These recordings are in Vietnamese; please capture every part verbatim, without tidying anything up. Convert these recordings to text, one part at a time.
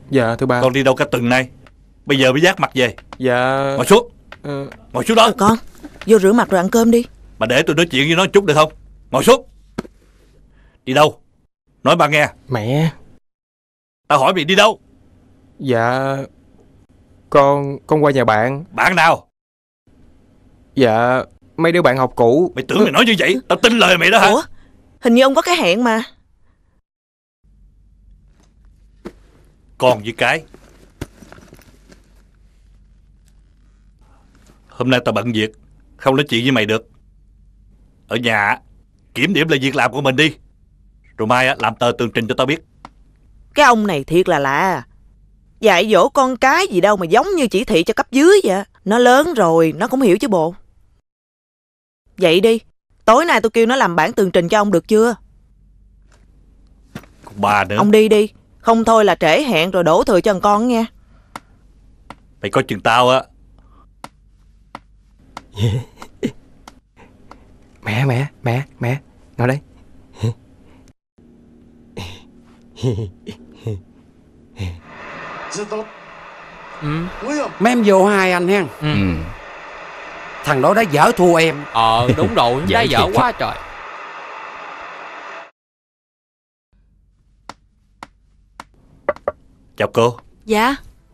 Dạ thưa ba. Con đi đâu cả tuần nay, bây giờ mới vác mặt về? Dạ. Ngồi xuống. ờ... Ngồi xuống đó. Con vô rửa mặt rồi ăn cơm đi. Bà để tôi nói chuyện với nó chút được không? Ngồi xuống. Đi đâu? Nói ba nghe. Mẹ. Tao hỏi mày đi đâu? Dạ Con Con qua nhà bạn. Bạn nào? Dạ mấy đứa bạn học cũ. Mày tưởng mày nói như vậy tao tin lời mày đó hả? Ủa, hình như ông có cái hẹn mà. Con với cái. Hôm nay tao bận việc, không nói chuyện với mày được. Ở nhà kiểm điểm lại việc làm của mình đi, rồi mai làm tờ tường trình cho tao biết. Cái ông này thiệt là lạ. Dạy dỗ con cái gì đâu mà giống như chỉ thị cho cấp dưới vậy. Nó lớn rồi, nó cũng hiểu chứ bộ. Vậy đi, tối nay tôi kêu nó làm bản tường trình cho ông được chưa? Còn bà nữa. Ông đi đi, không thôi là trễ hẹn rồi đổ thừa cho thằng con nha. Mày coi chừng tao á. Mẹ mẹ mẹ mẹ ngồi đây. Ừ. Mấy em vô hai anh hen. Ừ. Ừ. Thằng đó đã dở thua em. Ờ đúng rồi, đã dở quá trời. Chào cô. Dạ.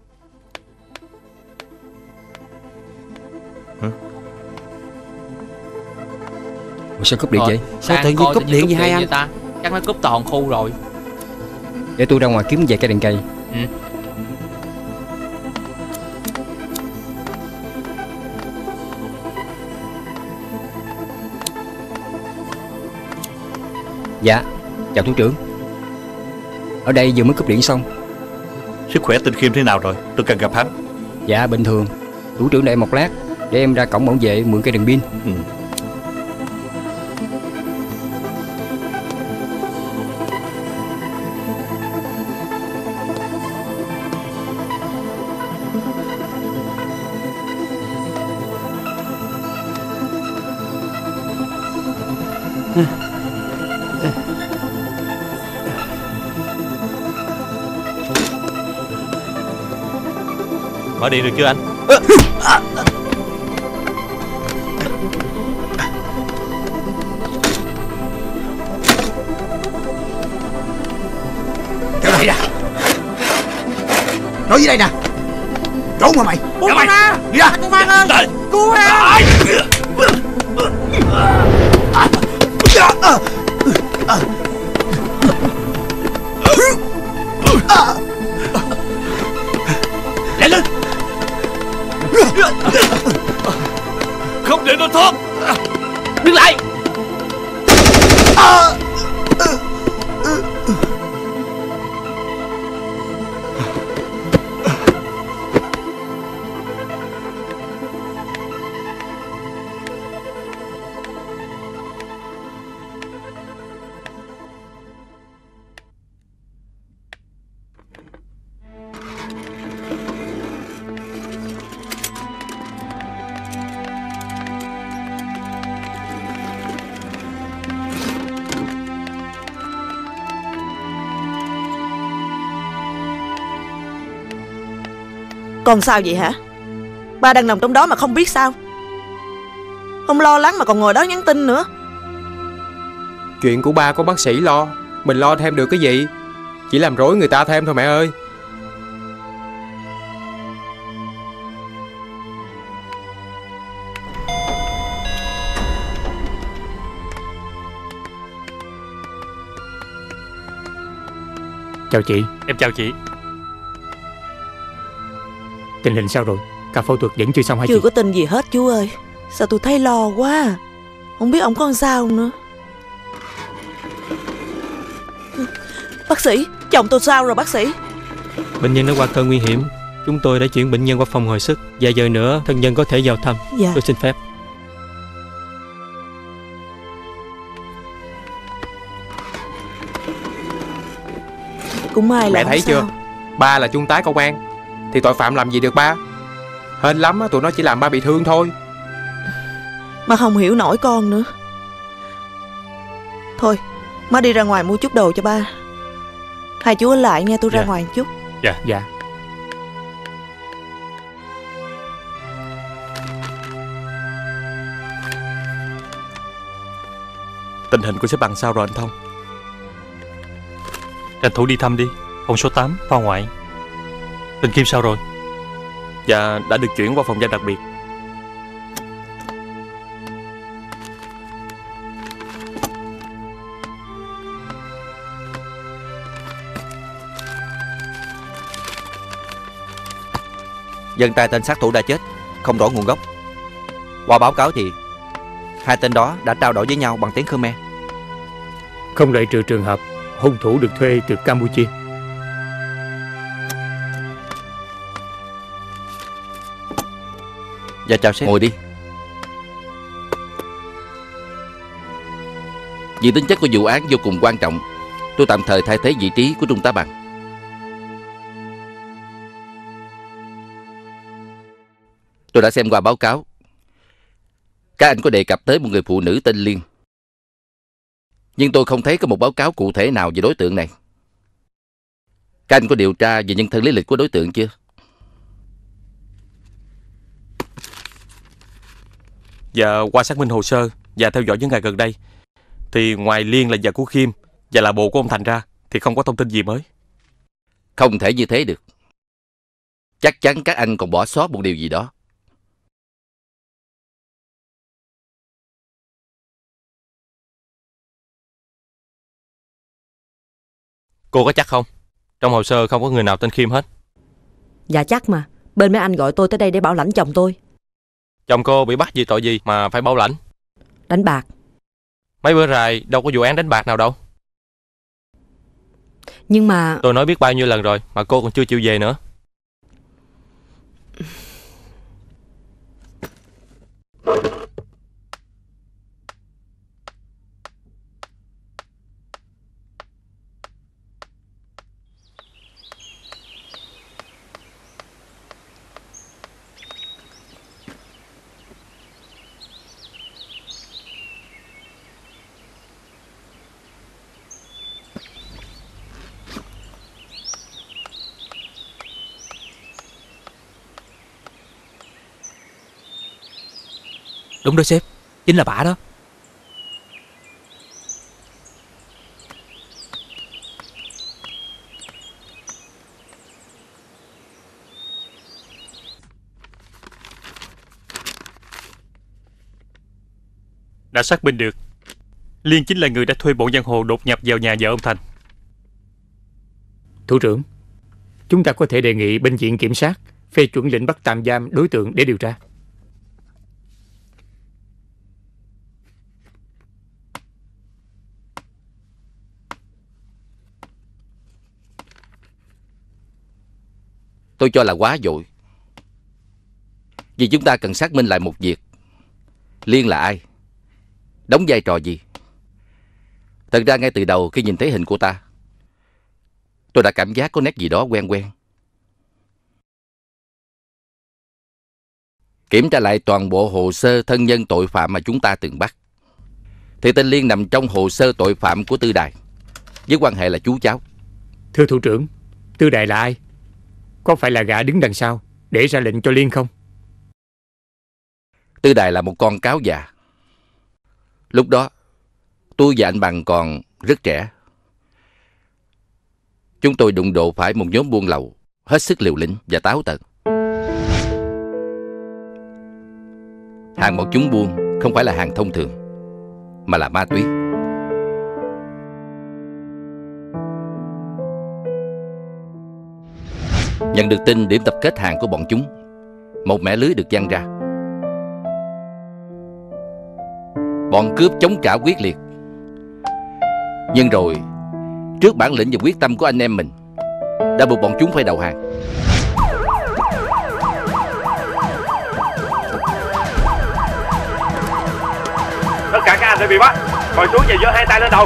Ủa sao cúp điện vậy? Sao Sang tự nhiên coi cúp điện với hai anh? vậy ta? Chắc nó cúp toàn khu rồi. Để tôi ra ngoài kiếm vài cây đèn cây. Ừ. Dạ, chào thủ trưởng. Ở đây vừa mới cúp điện xong. Sức khỏe Tinh Khiêm thế nào rồi? Tôi cần gặp hắn. Dạ bình thường. Thủ trưởng đợi một lát để em ra cổng bảo vệ mượn cây đèn pin. Ừ. Mở điện được chưa anh? Trở lại nè. Nói dưới đây nè. Trốn mà mày. Buông con ra. Đi ra. Con Phan ơi. Cứu em. Chạy lên. Không để nó thoát. Đứng lại. Còn sao vậy hả? Ba đang nằm trong đó mà không biết sao? Không lo lắng mà còn ngồi đó nhắn tin nữa. Chuyện của ba có bác sĩ lo, mình lo thêm được cái gì? Chỉ làm rối người ta thêm thôi mẹ ơi. Chào chị. Em chào chị. Tình hình sao rồi? Ca phẫu thuật vẫn chưa xong hả Chưa chị? có tin gì hết chú ơi. Sao tôi thấy lo quá. Không biết ông có sao nữa. Bác sĩ, chồng tôi sao rồi bác sĩ? Bệnh nhân đã qua cơn nguy hiểm. Chúng tôi đã chuyển bệnh nhân qua phòng hồi sức. Vài giờ nữa thân nhân có thể vào thăm. Dạ. Tôi xin phép. Cũng may là Mẹ không thấy sao. chưa? Ba là trung tá công an thì tội phạm làm gì được ba? Hên lắm á, tụi nó chỉ làm ba bị thương thôi. Má không hiểu nổi con nữa. Thôi, má đi ra ngoài mua chút đồ cho ba. Hai chú ở lại nghe, tôi ra Dạ. ngoài một chút. Dạ. Dạ. Tình hình của sếp Bằng sao rồi anh Thông? Tranh thủ đi thăm đi. Phòng số tám, khoa ngoại. Tình Kim sao rồi? Dạ, đã được chuyển qua phòng giam đặc biệt. Dân trai tên sát thủ đã chết, không rõ nguồn gốc. Qua báo cáo thì hai tên đó đã trao đổi với nhau bằng tiếng Khmer. Không loại trừ trường hợp hung thủ được thuê từ Campuchia. Dạ chào sếp. Ngồi đi. Vì tính chất của vụ án vô cùng quan trọng, tôi tạm thời thay thế vị trí của Trung tá Bằng. Tôi đã xem qua báo cáo. Các anh có đề cập tới một người phụ nữ tên Liên, nhưng tôi không thấy có một báo cáo cụ thể nào về đối tượng này. Các anh có điều tra về nhân thân lý lịch của đối tượng chưa? Dạ, qua xác minh hồ sơ và theo dõi những ngày gần đây thì ngoài Liên là vợ của Khiêm và là bồ của ông Thành ra thì không có thông tin gì mới. Không thể như thế được. Chắc chắn các anh còn bỏ sót một điều gì đó. Cô có chắc không? Trong hồ sơ không có người nào tên Khiêm hết. Dạ chắc mà. Bên mấy anh gọi tôi tới đây để bảo lãnh chồng tôi. Chồng cô bị bắt vì tội gì mà phải bảo lãnh? Đánh bạc. Mấy bữa rày đâu có vụ án đánh bạc nào đâu. Nhưng mà... Tôi nói biết bao nhiêu lần rồi mà cô còn chưa chịu về nữa. Đúng đó sếp, chính là bả đó. Đã xác minh được, Liên chính là người đã thuê bọn giang hồ đột nhập vào nhà vợ ông Thành. Thủ trưởng, chúng ta có thể đề nghị bên viện kiểm sát phê chuẩn lệnh bắt tạm giam đối tượng để điều tra. Tôi cho là quá vội. Vì chúng ta cần xác minh lại một việc. Liên là ai? Đóng vai trò gì? Thật ra ngay từ đầu khi nhìn thấy hình của ta, tôi đã cảm giác có nét gì đó quen quen. Kiểm tra lại toàn bộ hồ sơ thân nhân tội phạm mà chúng ta từng bắt, thì tên Liên nằm trong hồ sơ tội phạm của Tư Đài, với quan hệ là chú cháu. Thưa thủ trưởng, Tư Đài là ai? Có phải là gã đứng đằng sau để ra lệnh cho Liên không? Tư Đài là một con cáo già. Lúc đó tôi và anh Bằng còn rất trẻ. Chúng tôi đụng độ phải một nhóm buôn lậu hết sức liều lĩnh và táo tợn. Hàng bọn chúng buôn không phải là hàng thông thường, mà là ma túy. Nhận được tin điểm tập kết hàng của bọn chúng, một mẻ lưới được giăng ra. Bọn cướp chống trả quyết liệt, nhưng rồi trước bản lĩnh và quyết tâm của anh em mình, đã buộc bọn chúng phải đầu hàng. Tất cả các anh đã bị bắt. Ngồi xuống và giơ hai tay lên đầu.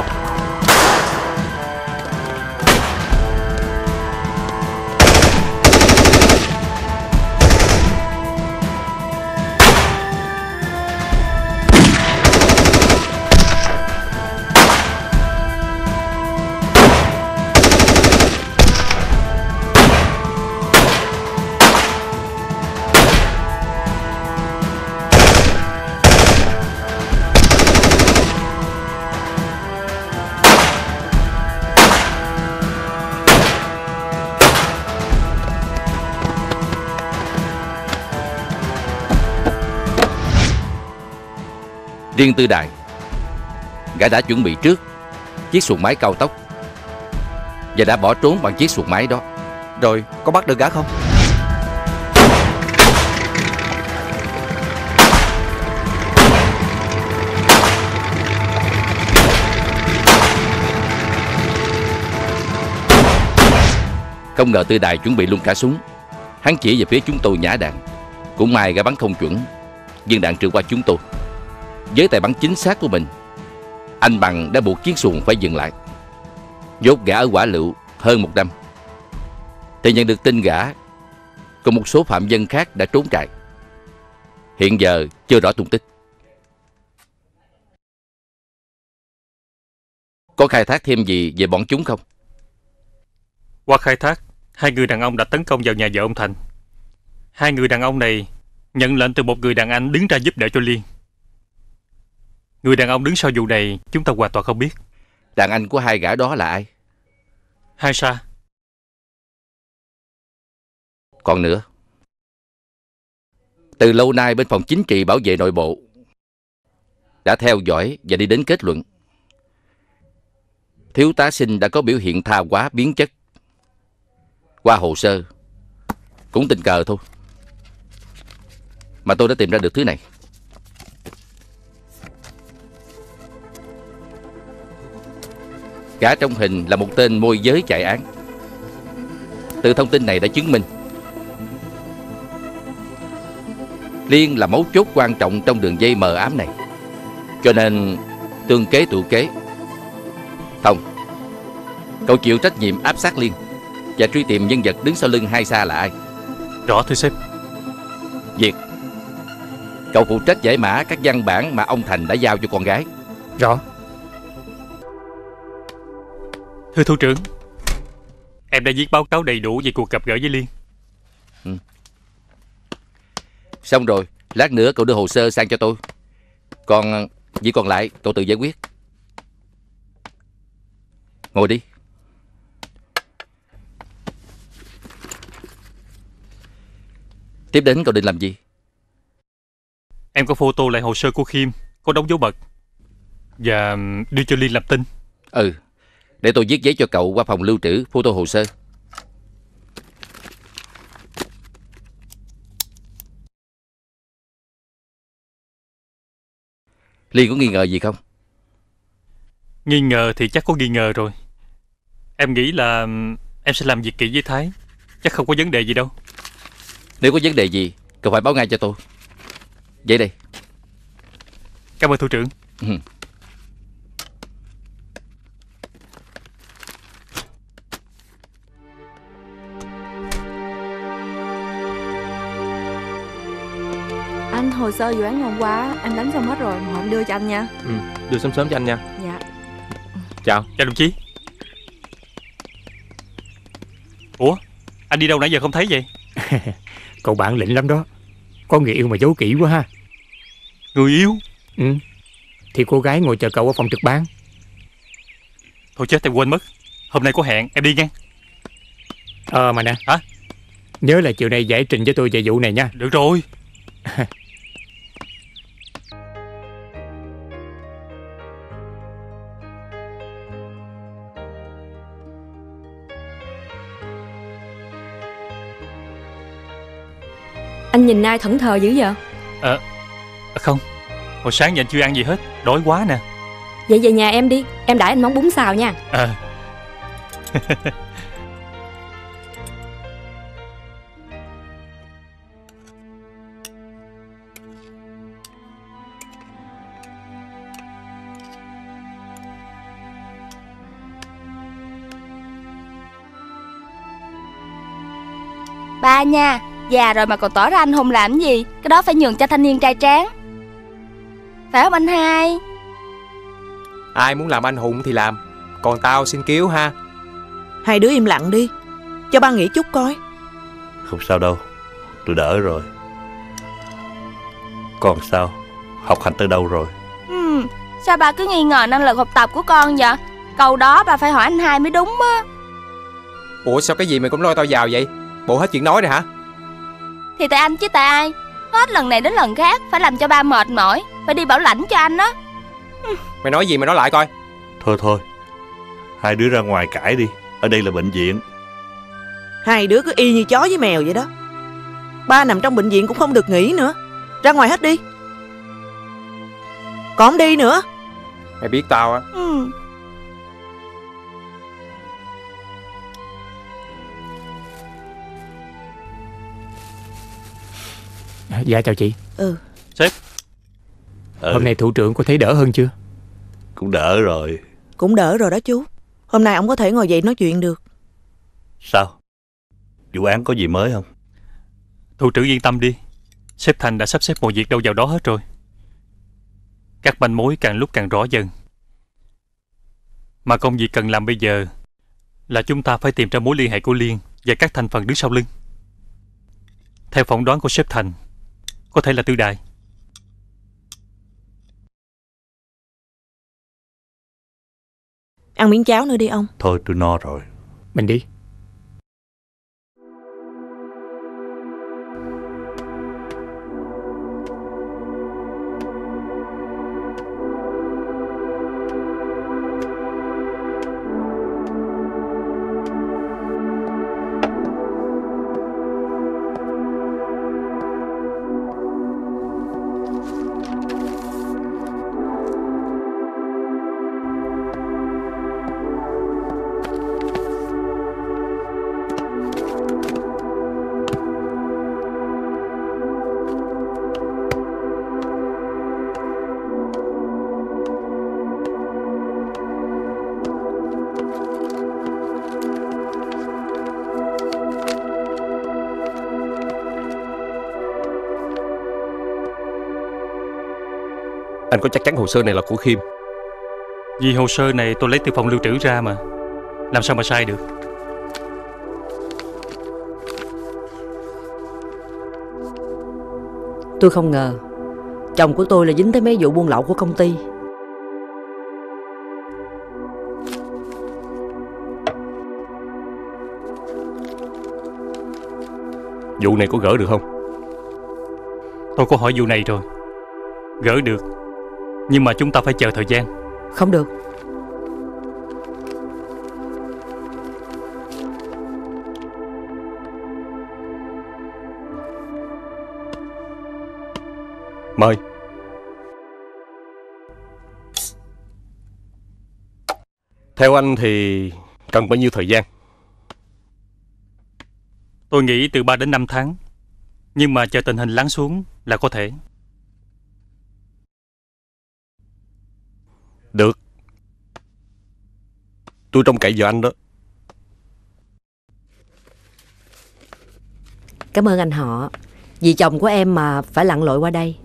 Riêng Tư Đài, gã đã chuẩn bị trước chiếc xuồng máy cao tốc và đã bỏ trốn bằng chiếc xuồng máy đó. Rồi có bắt được gã không? Không ngờ Tư Đài chuẩn bị luôn cả súng. Hắn chỉ về phía chúng tôi nhả đạn. Cũng may gã bắn không chuẩn, viên đạn trượt qua chúng tôi. Với tài bắn chính xác của mình, anh Bằng đã buộc chiếc xuồng phải dừng lại. Nhốt gã ở Quả Lựu hơn một năm, thì nhận được tin gã cùng một số phạm nhân khác đã trốn trại. Hiện giờ chưa rõ tung tích. Có khai thác thêm gì về bọn chúng không? Qua khai thác, hai người đàn ông đã tấn công vào nhà vợ ông Thành. Hai người đàn ông này nhận lệnh từ một người đàn anh đứng ra giúp đỡ cho Liên. Người đàn ông đứng sau vụ này chúng ta hoàn toàn không biết. Đàn anh của hai gã đó là ai? Hai Sa. Còn nữa, từ lâu nay bên phòng chính trị bảo vệ nội bộ đã theo dõi và đi đến kết luận thiếu tá Sinh đã có biểu hiện tha hóa biến chất. Qua hồ sơ cũng tình cờ thôi mà tôi đã tìm ra được thứ này. Gã trong hình là một tên môi giới chạy án. Từ thông tin này đã chứng minh Liên là mấu chốt quan trọng trong đường dây mờ ám này. Cho nên tương kế tụ kế. Thông, cậu chịu trách nhiệm áp sát Liên và truy tìm nhân vật đứng sau lưng Hai Sa là ai. Rõ thưa sếp. Việt, cậu phụ trách giải mã các văn bản mà ông Thành đã giao cho con gái. Rõ. Thưa thủ trưởng, em đã viết báo cáo đầy đủ về cuộc gặp gỡ với Liên. Ừ. Xong rồi, lát nữa cậu đưa hồ sơ sang cho tôi. Còn việc còn lại cậu tự giải quyết. Ngồi đi. Tiếp đến cậu định làm gì? Em có photo lại hồ sơ của Khiêm, có đóng dấu mật và đưa cho Liên làm tin. Ừ, để tôi viết giấy cho cậu qua phòng lưu trữ photo hồ sơ. Liên có nghi ngờ gì không? Nghi ngờ thì chắc có nghi ngờ rồi. Em nghĩ là em sẽ làm việc kỹ với Thái. Chắc không có vấn đề gì đâu. Nếu có vấn đề gì, cậu phải báo ngay cho tôi. Vậy đây. Cảm ơn thủ trưởng. Ừ. Anh, hồ sơ vụ án hôm qua em đánh xong hết rồi, mà em đưa cho anh nha. Ừ, đưa sớm sớm cho anh nha. Dạ. Chào. Chào đồng chí. Ủa, anh đi đâu nãy giờ không thấy vậy? Cậu bạn lĩnh lắm đó. Có người yêu mà giấu kỹ quá ha. Người yêu? Ừ. Thì cô gái ngồi chờ cậu ở phòng trực ban. Thôi chết, em quên mất. Hôm nay có hẹn, em đi nha. Ờ mà nè. Hả? Nhớ là chiều nay giải trình với tôi về vụ này nha. Được rồi. Anh nhìn ai thẫn thờ dữ vậy? Ờ, à, không. Hồi sáng giờ anh chưa ăn gì hết, đói quá nè. Vậy về nhà em đi, em đãi anh món bún xào nha. Ờ. Ba nha, già rồi mà còn tỏ ra anh hùng làm gì? Cái đó phải nhường cho thanh niên trai tráng. Phải không anh hai? Ai muốn làm anh hùng thì làm, còn tao xin cứu ha. Hai đứa im lặng đi, cho ba nghĩ chút coi. Không sao đâu, tôi đỡ rồi. Con sao? Học hành tới đâu rồi? Ừ, sao ba cứ nghi ngờ năng lực học tập của con vậy? Câu đó ba phải hỏi anh hai mới đúng á. Ủa sao cái gì mày cũng lôi tao vào vậy? Bộ hết chuyện nói rồi hả? Thì tại anh chứ tại ai. Hết lần này đến lần khác phải làm cho ba mệt mỏi, phải đi bảo lãnh cho anh á. Mày nói gì mày nói lại coi. Thôi thôi, hai đứa ra ngoài cãi đi. Ở đây là bệnh viện. Hai đứa cứ y như chó với mèo vậy đó. Ba nằm trong bệnh viện cũng không được nghỉ nữa. Ra ngoài hết đi. Còn không đi nữa. Mày biết tao á. Ừ. Dạ chào chị. Ừ. Sếp. Ừ. Hôm nay thủ trưởng có thấy đỡ hơn chưa? Cũng đỡ rồi. Cũng đỡ rồi đó chú. Hôm nay ông có thể ngồi dậy nói chuyện được. Sao? Vụ án có gì mới không? Thủ trưởng yên tâm đi. Sếp Thành đã sắp xếp mọi việc đâu vào đó hết rồi. Các manh mối càng lúc càng rõ dần. Mà công việc cần làm bây giờ là chúng ta phải tìm ra mối liên hệ của Liên và các thành phần đứng sau lưng. Theo phỏng đoán của sếp Thành, có thể là Tư Đài. Ăn miếng cháo nữa đi ông. Thôi tôi no rồi. Mình đi. Anh có chắc chắn hồ sơ này là của Khiêm? Vì hồ sơ này tôi lấy từ phòng lưu trữ ra mà. Làm sao mà sai được. Tôi không ngờ chồng của tôi là dính tới mấy vụ buôn lậu của công ty. Vụ này có gỡ được không? Tôi có hỏi vụ này rồi. Gỡ được, nhưng mà chúng ta phải chờ thời gian. Không được. Mời. Theo anh thì cần bao nhiêu thời gian? Tôi nghĩ từ ba đến năm tháng. Nhưng mà chờ tình hình lắng xuống là có thể. Được. Tôi trông cậy vào anh đó. Cảm ơn anh họ. Vì chồng của em mà phải lặn lội qua đây.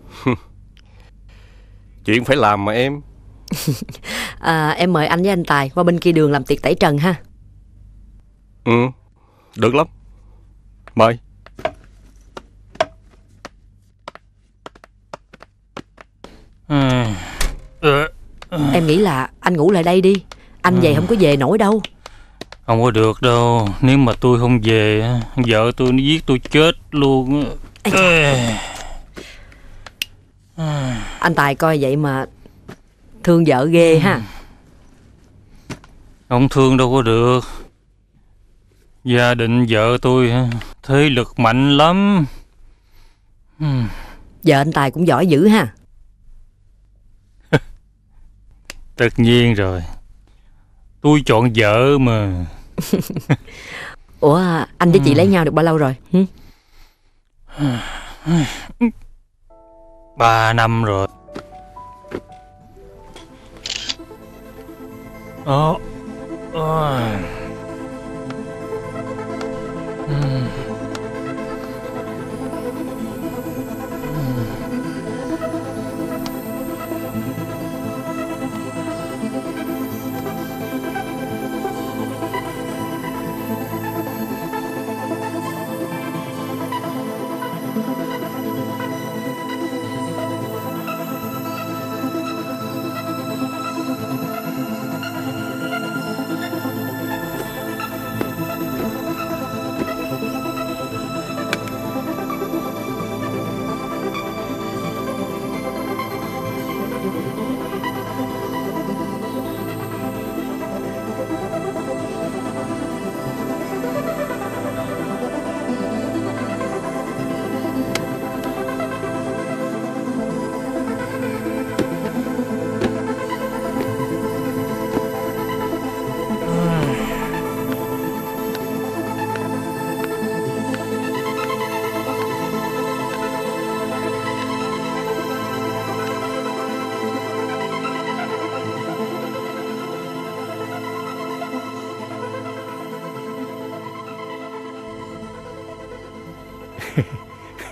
Chuyện phải làm mà em. à, Em mời anh với anh Tài qua bên kia đường làm tiệc tẩy trần ha. Ừ, được lắm. Mời. À, ờ, Em nghĩ là anh ngủ lại đây đi. Anh về không có về nổi đâu. Không có được đâu. Nếu mà tôi không về, vợ tôi nó giết tôi chết luôn. Anh Tài coi vậy mà thương vợ ghê ha. Không thương đâu có được. Gia đình vợ tôi thế lực mạnh lắm. Vợ anh Tài cũng giỏi dữ ha. Tất nhiên rồi. Tôi chọn vợ mà. Ủa anh với chị lấy nhau được bao lâu rồi? Hử? Ba năm rồi. Ồ. Ồ. Uhm.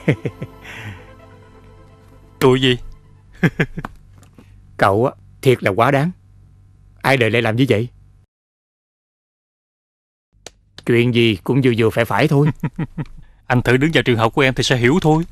Cười gì? Cậu á, thiệt là quá đáng. Ai đời lại làm như vậy? Chuyện gì cũng vừa vừa phải phải thôi. Anh thử đứng vào trường hợp của em thì sẽ hiểu thôi.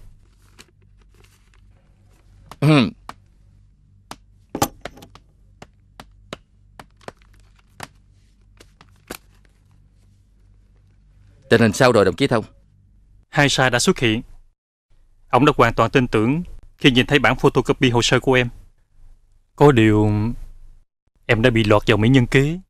Tình hình sao rồi đồng chí Thông? Hai sai đã xuất hiện. Ông đã hoàn toàn tin tưởng khi nhìn thấy bản photocopy hồ sơ của em. Có điều em đã bị lọt vào mỹ nhân kế.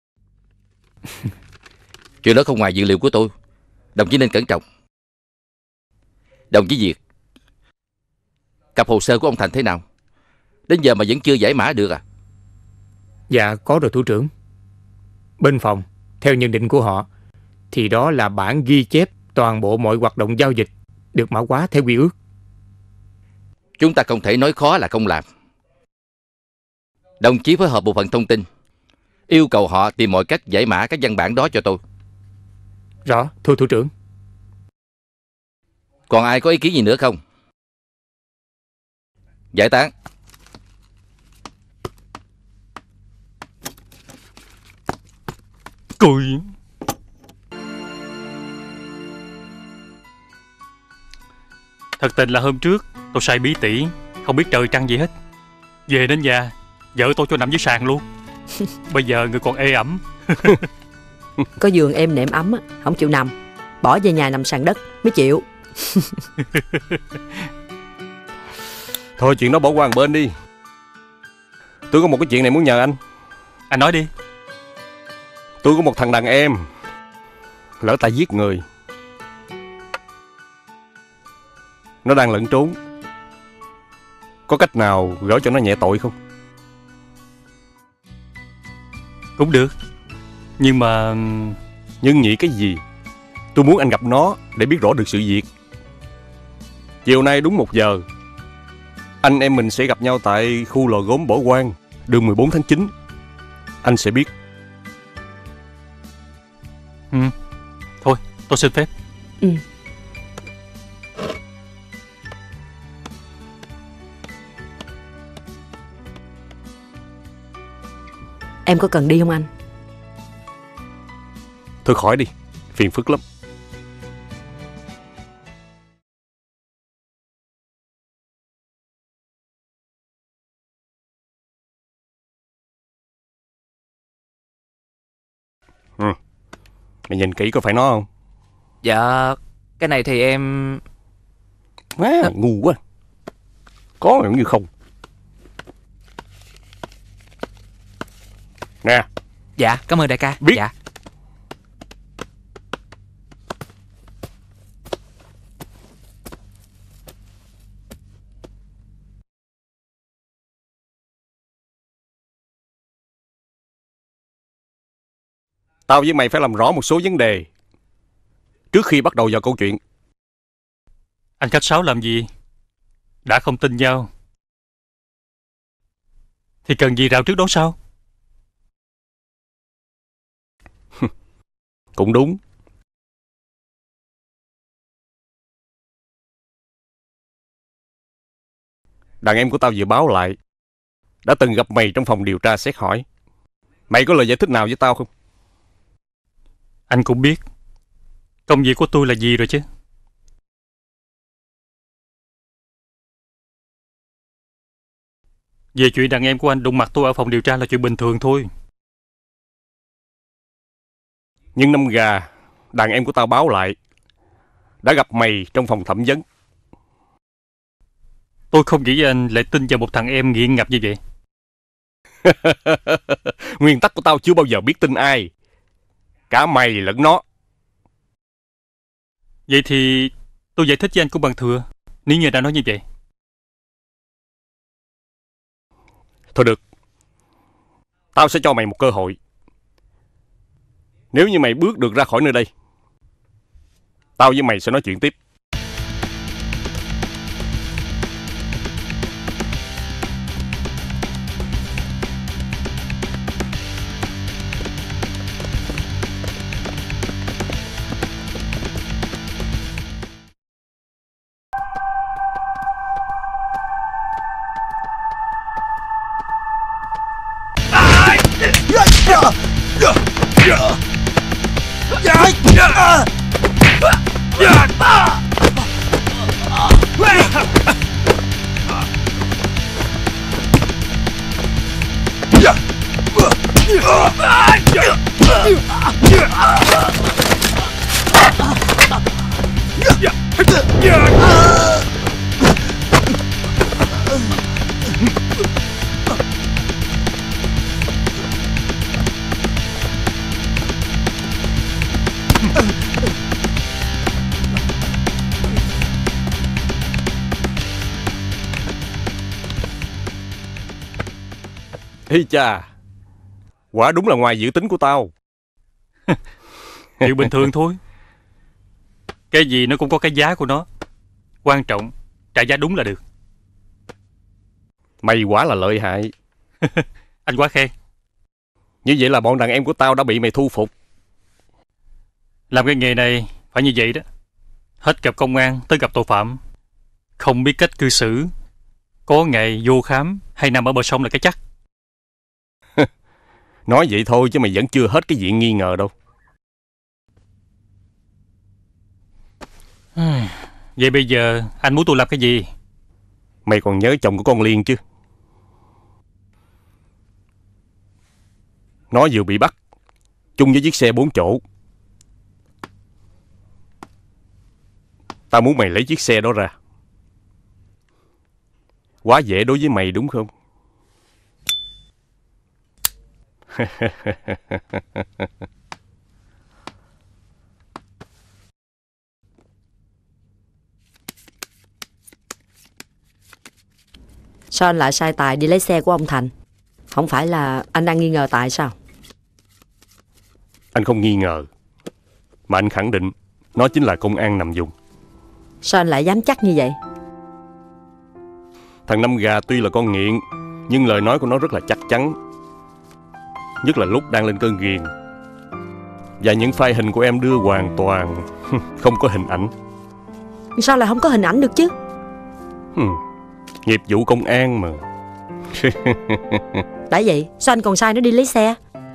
Chuyện đó không ngoài dự liệu của tôi. Đồng chí nên cẩn trọng. Đồng chí Việt, cặp hồ sơ của ông Thành thế nào? Đến giờ mà vẫn chưa giải mã được à? Dạ có rồi thủ trưởng. Bên phòng, theo nhận định của họ, thì đó là bản ghi chép toàn bộ mọi hoạt động giao dịch được mã hóa theo quy ước. Chúng ta không thể nói khó là không làm. Đồng chí phối hợp bộ phận thông tin, yêu cầu họ tìm mọi cách giải mã các văn bản đó cho tôi. Rõ, thưa thủ trưởng. Còn ai có ý kiến gì nữa không? Giải tán. Cười. Thật tình là hôm trước tôi sai bí tỉ, không biết trời trăng gì hết. Về đến nhà, vợ tôi cho nằm dưới sàn luôn. Bây giờ người còn ê ẩm. Có giường êm nệm ấm á, không chịu nằm, bỏ về nhà nằm sàn đất mới chịu. Thôi chuyện đó bỏ qua một bên đi. Tôi có một cái chuyện này muốn nhờ anh. Anh nói đi. Tôi có một thằng đàn em lỡ tay giết người. Nó đang lẫn trốn. Có cách nào gỡ cho nó nhẹ tội không? Cũng được. Nhưng mà... Nhưng nhị cái gì? Tôi muốn anh gặp nó để biết rõ được sự việc. Chiều nay đúng một giờ, anh em mình sẽ gặp nhau tại khu lò gốm Bỏ Quan, đường mười bốn tháng chín. Anh sẽ biết. Ừ. Thôi, tôi xin phép. Ừ. Em có cần đi không anh? Thôi khỏi đi, phiền phức lắm. Ừ. Mày nhìn kỹ có phải nó không? Dạ, cái này thì em... Má, ngu quá. Có mà như không. Nè. Dạ, cảm ơn đại ca. Biết. Dạ. Tao với mày phải làm rõ một số vấn đề trước khi bắt đầu vào câu chuyện. Anh khách sáo làm gì? Đã không tin nhau thì cần gì rào trước đón sau? Cũng đúng. Đàn em của tao vừa báo lại đã từng gặp mày trong phòng điều tra xét hỏi. Mày có lời giải thích nào với tao không? Anh cũng biết công việc của tôi là gì rồi chứ. Về chuyện đàn em của anh đụng mặt tôi ở phòng điều tra là chuyện bình thường thôi. Nhưng năm gà, đàn em của tao báo lại đã gặp mày trong phòng thẩm vấn. Tôi không nghĩ anh lại tin vào một thằng em nghiện ngập như vậy. Nguyên tắc của tao chưa bao giờ biết tin ai, cả mày lẫn nó. Vậy thì tôi giải thích với anh cũng bằng thừa, nếu như đã nói như vậy. Thôi được, tao sẽ cho mày một cơ hội. Nếu như mày bước được ra khỏi nơi đây, tao với mày sẽ nói chuyện tiếp. Ê cha, quả đúng là ngoài dự tính của tao. Chuyện bình thường thôi. Cái gì nó cũng có cái giá của nó. Quan trọng trả giá đúng là được. Mày quả là lợi hại. Anh quá khen. Như vậy là bọn đàn em của tao đã bị mày thu phục. Làm cái nghề này phải như vậy đó. Hết gặp công an tới gặp tội phạm. Không biết cách cư xử, có ngày vô khám hay nằm ở bờ sông là cái chắc. Nói vậy thôi chứ mày vẫn chưa hết cái diện nghi ngờ đâu. Vậy bây giờ anh muốn tôi làm cái gì? Mày còn nhớ chồng của con Liên chứ? Nó vừa bị bắt chung với chiếc xe bốn chỗ. Tao muốn mày lấy chiếc xe đó ra. Quá dễ đối với mày đúng không? Sao anh lại sai Tài đi lấy xe của ông Thành? Không phải là anh đang nghi ngờ Tài sao? Anh không nghi ngờ, mà anh khẳng định nó chính là công an nằm vùng. Sao anh lại dám chắc như vậy? Thằng Năm Gà tuy là con nghiện, nhưng lời nói của nó rất là chắc chắn. Nhất là lúc đang lên cơn ghiền. Và những file hình của em đưa hoàn toàn không có hình ảnh. Sao lại không có hình ảnh được chứ? Hmm, nghiệp vụ công an mà. Đã vậy sao anh còn sai nó đi lấy xe?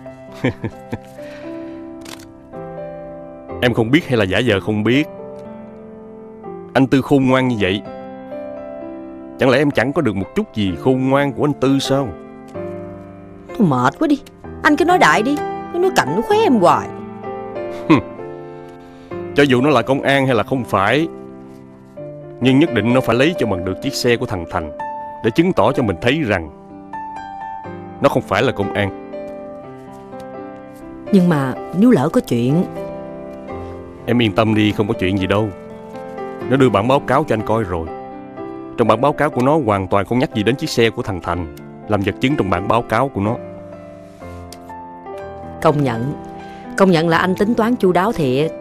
Em không biết hay là giả vờ không biết? Anh Tư khôn ngoan như vậy, chẳng lẽ em chẳng có được một chút gì khôn ngoan của anh Tư sao? Tôi mệt quá đi. Anh cứ nói đại đi. Cứ nói cạnh nó khóe em hoài. Cho dù nó là công an hay là không phải, nhưng nhất định nó phải lấy cho bằng được chiếc xe của thằng Thành, để chứng tỏ cho mình thấy rằng nó không phải là công an. Nhưng mà nếu lỡ có chuyện... Em yên tâm đi, không có chuyện gì đâu. Nó đưa bản báo cáo cho anh coi rồi. Trong bản báo cáo của nó hoàn toàn không nhắc gì đến chiếc xe của thằng Thành làm vật chứng trong bản báo cáo của nó. Công nhận. Công nhận là anh tính toán chu đáo thiệt.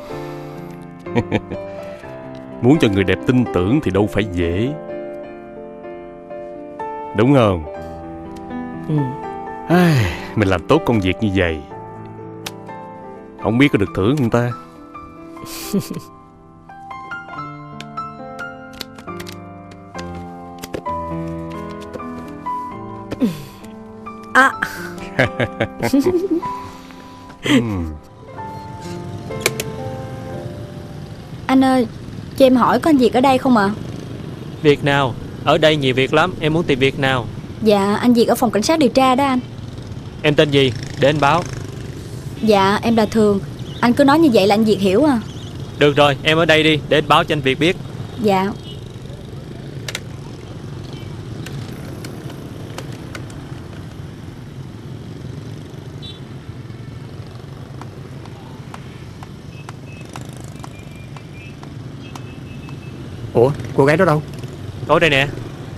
Muốn cho người đẹp tin tưởng thì đâu phải dễ, đúng không? Ừ. Ai, mình làm tốt công việc như vậy, không biết có được thưởng không ta? À. Anh ơi, cho em hỏi có anh Việt ở đây không ạ? À? Việc nào? Ở đây nhiều việc lắm, em muốn tìm việc nào? Dạ, anh Việt ở phòng cảnh sát điều tra đó anh. Em tên gì? Để anh báo. Dạ, em là Thường. Anh cứ nói như vậy là anh Việt hiểu à. Được rồi, em ở đây đi, để anh báo cho anh Việt biết. Dạ. Ủa, cô gái đó đâu? Ở đây nè.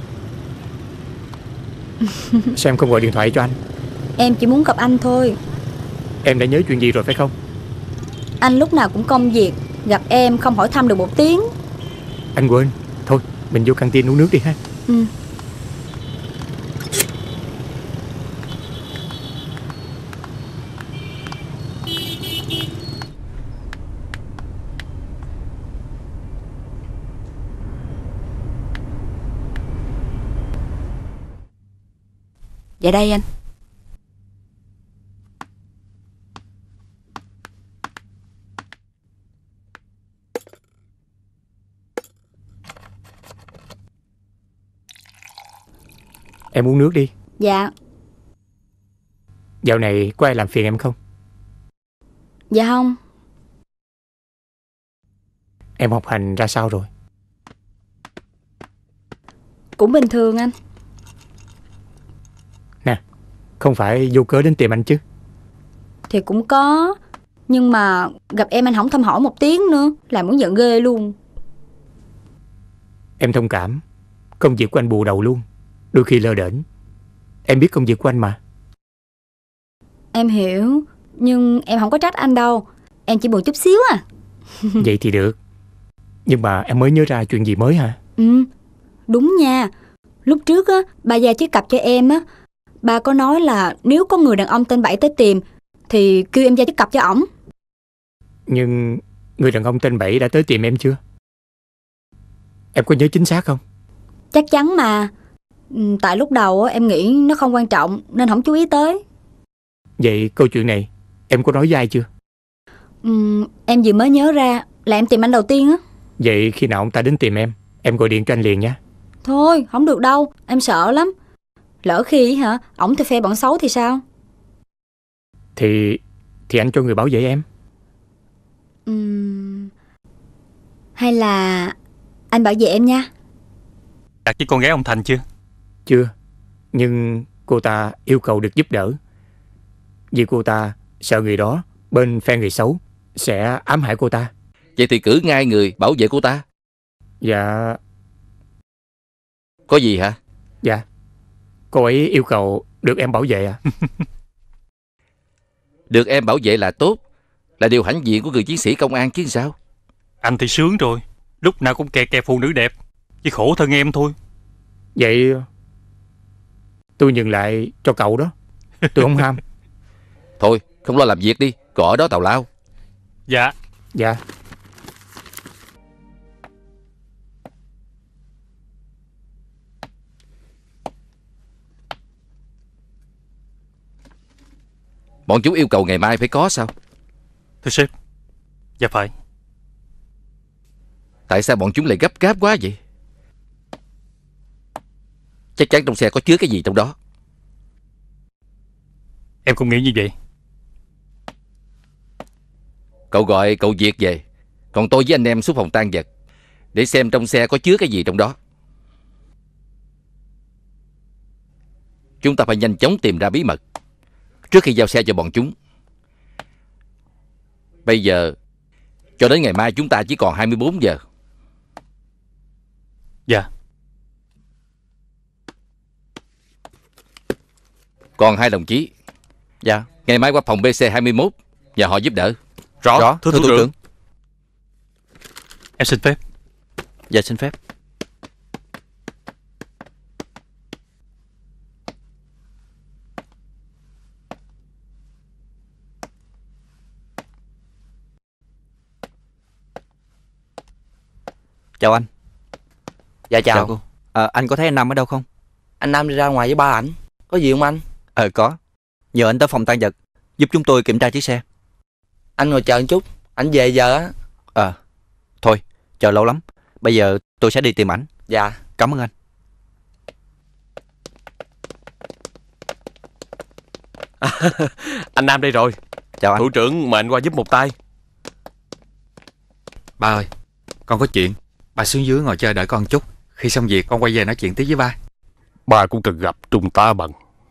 Sao em không gọi điện thoại cho anh? Em chỉ muốn gặp anh thôi. Em đã nhớ chuyện gì rồi phải không? Anh lúc nào cũng công việc, gặp em không hỏi thăm được một tiếng. Anh quên. Thôi, mình vô căng tin uống nước đi ha. Ừ. Dạ đây anh. Em uống nước đi. Dạ. Dạo này có ai làm phiền em không? Dạ không. Em học hành ra sao rồi? Cũng bình thường anh. Nè, không phải vô cớ đến tìm anh chứ? Thì cũng có. Nhưng mà gặp em anh không thăm hỏi một tiếng nữa, làm muốn giận ghê luôn. Em thông cảm. Công việc của anh bù đầu luôn, đôi khi lơ đễnh. Em biết công việc của anh mà. Em hiểu. Nhưng em không có trách anh đâu. Em chỉ buồn chút xíu à. Vậy thì được. Nhưng mà em mới nhớ ra chuyện gì mới hả? Ừ, đúng nha. Lúc trước á, bà già chiếc cặp cho em á, bà có nói là nếu có người đàn ông tên Bảy tới tìm thì kêu em giao chiếc cặp cho ổng. Nhưng người đàn ông tên Bảy đã tới tìm em chưa? Em có nhớ chính xác không? Chắc chắn mà. Ừ, tại lúc đầu á, em nghĩ nó không quan trọng nên không chú ý tới. Vậy câu chuyện này em có nói với ai chưa? Ừ, em vừa mới nhớ ra là em tìm anh đầu tiên á. Vậy khi nào ông ta đến tìm em, em gọi điện cho anh liền nha. Thôi không được đâu, em sợ lắm. Lỡ khi hả ổng thì phe bọn xấu thì sao? Thì Thì anh cho người bảo vệ em. Uhm... Hay là anh bảo vệ em nha. Đặt với con gái ông Thành chưa? Chưa. Nhưng cô ta yêu cầu được giúp đỡ, vì cô ta sợ người đó bên phe người xấu sẽ ám hại cô ta. Vậy thì cử ngay người bảo vệ cô ta. Dạ. Có gì hả? Dạ, cô ấy yêu cầu được em bảo vệ à? Được em bảo vệ là tốt, là điều hãnh diện của người chiến sĩ công an chứ sao. Anh thì sướng rồi, lúc nào cũng kè kè phụ nữ đẹp, chỉ khổ thân em thôi. Vậy tôi nhường lại cho cậu đó. Tôi không ham. Thôi không lo làm việc đi, còn ở đó tào lao. Dạ. Dạ. Bọn chúng yêu cầu ngày mai phải có sao? Thưa sếp. Dạ phải. Tại sao bọn chúng lại gấp gáp quá vậy? Chắc chắn trong xe có chứa cái gì trong đó. Em cũng nghĩ như vậy. Cậu gọi cậu Việt về, còn tôi với anh em xuống phòng tang vật để xem trong xe có chứa cái gì trong đó. Chúng ta phải nhanh chóng tìm ra bí mật trước khi giao xe cho bọn chúng. Bây giờ cho đến ngày mai chúng ta chỉ còn hai mươi bốn giờ. Dạ. Còn hai đồng chí. Dạ. Ngày mai qua phòng B C hai mươi mốt nhờ họ giúp đỡ. Rõ, Rõ thưa, thưa thủ thủ trưởng. trưởng. Em xin phép. Dạ xin phép. Chào anh. Dạ chào, Chào cô. À, anh có thấy anh Năm ở đâu không? Anh Nam đi ra ngoài với ba ảnh. Có gì không anh? Ờ có. Nhờ anh tới phòng tang vật giúp chúng tôi kiểm tra chiếc xe. Anh ngồi chờ một chút, ảnh về giờ á. Ờ. Thôi, chờ lâu lắm. Bây giờ tôi sẽ đi tìm ảnh. Dạ. Cảm ơn anh. À, anh Nam đây rồi. Chào anh. Thủ trưởng mời anh qua giúp một tay. Ba ơi, con có chuyện. Ba xuống dưới ngồi chờ đợi con chút. Khi xong việc con quay về nói chuyện tiếp với ba. Ba cũng cần gặp Trung tá Bằng.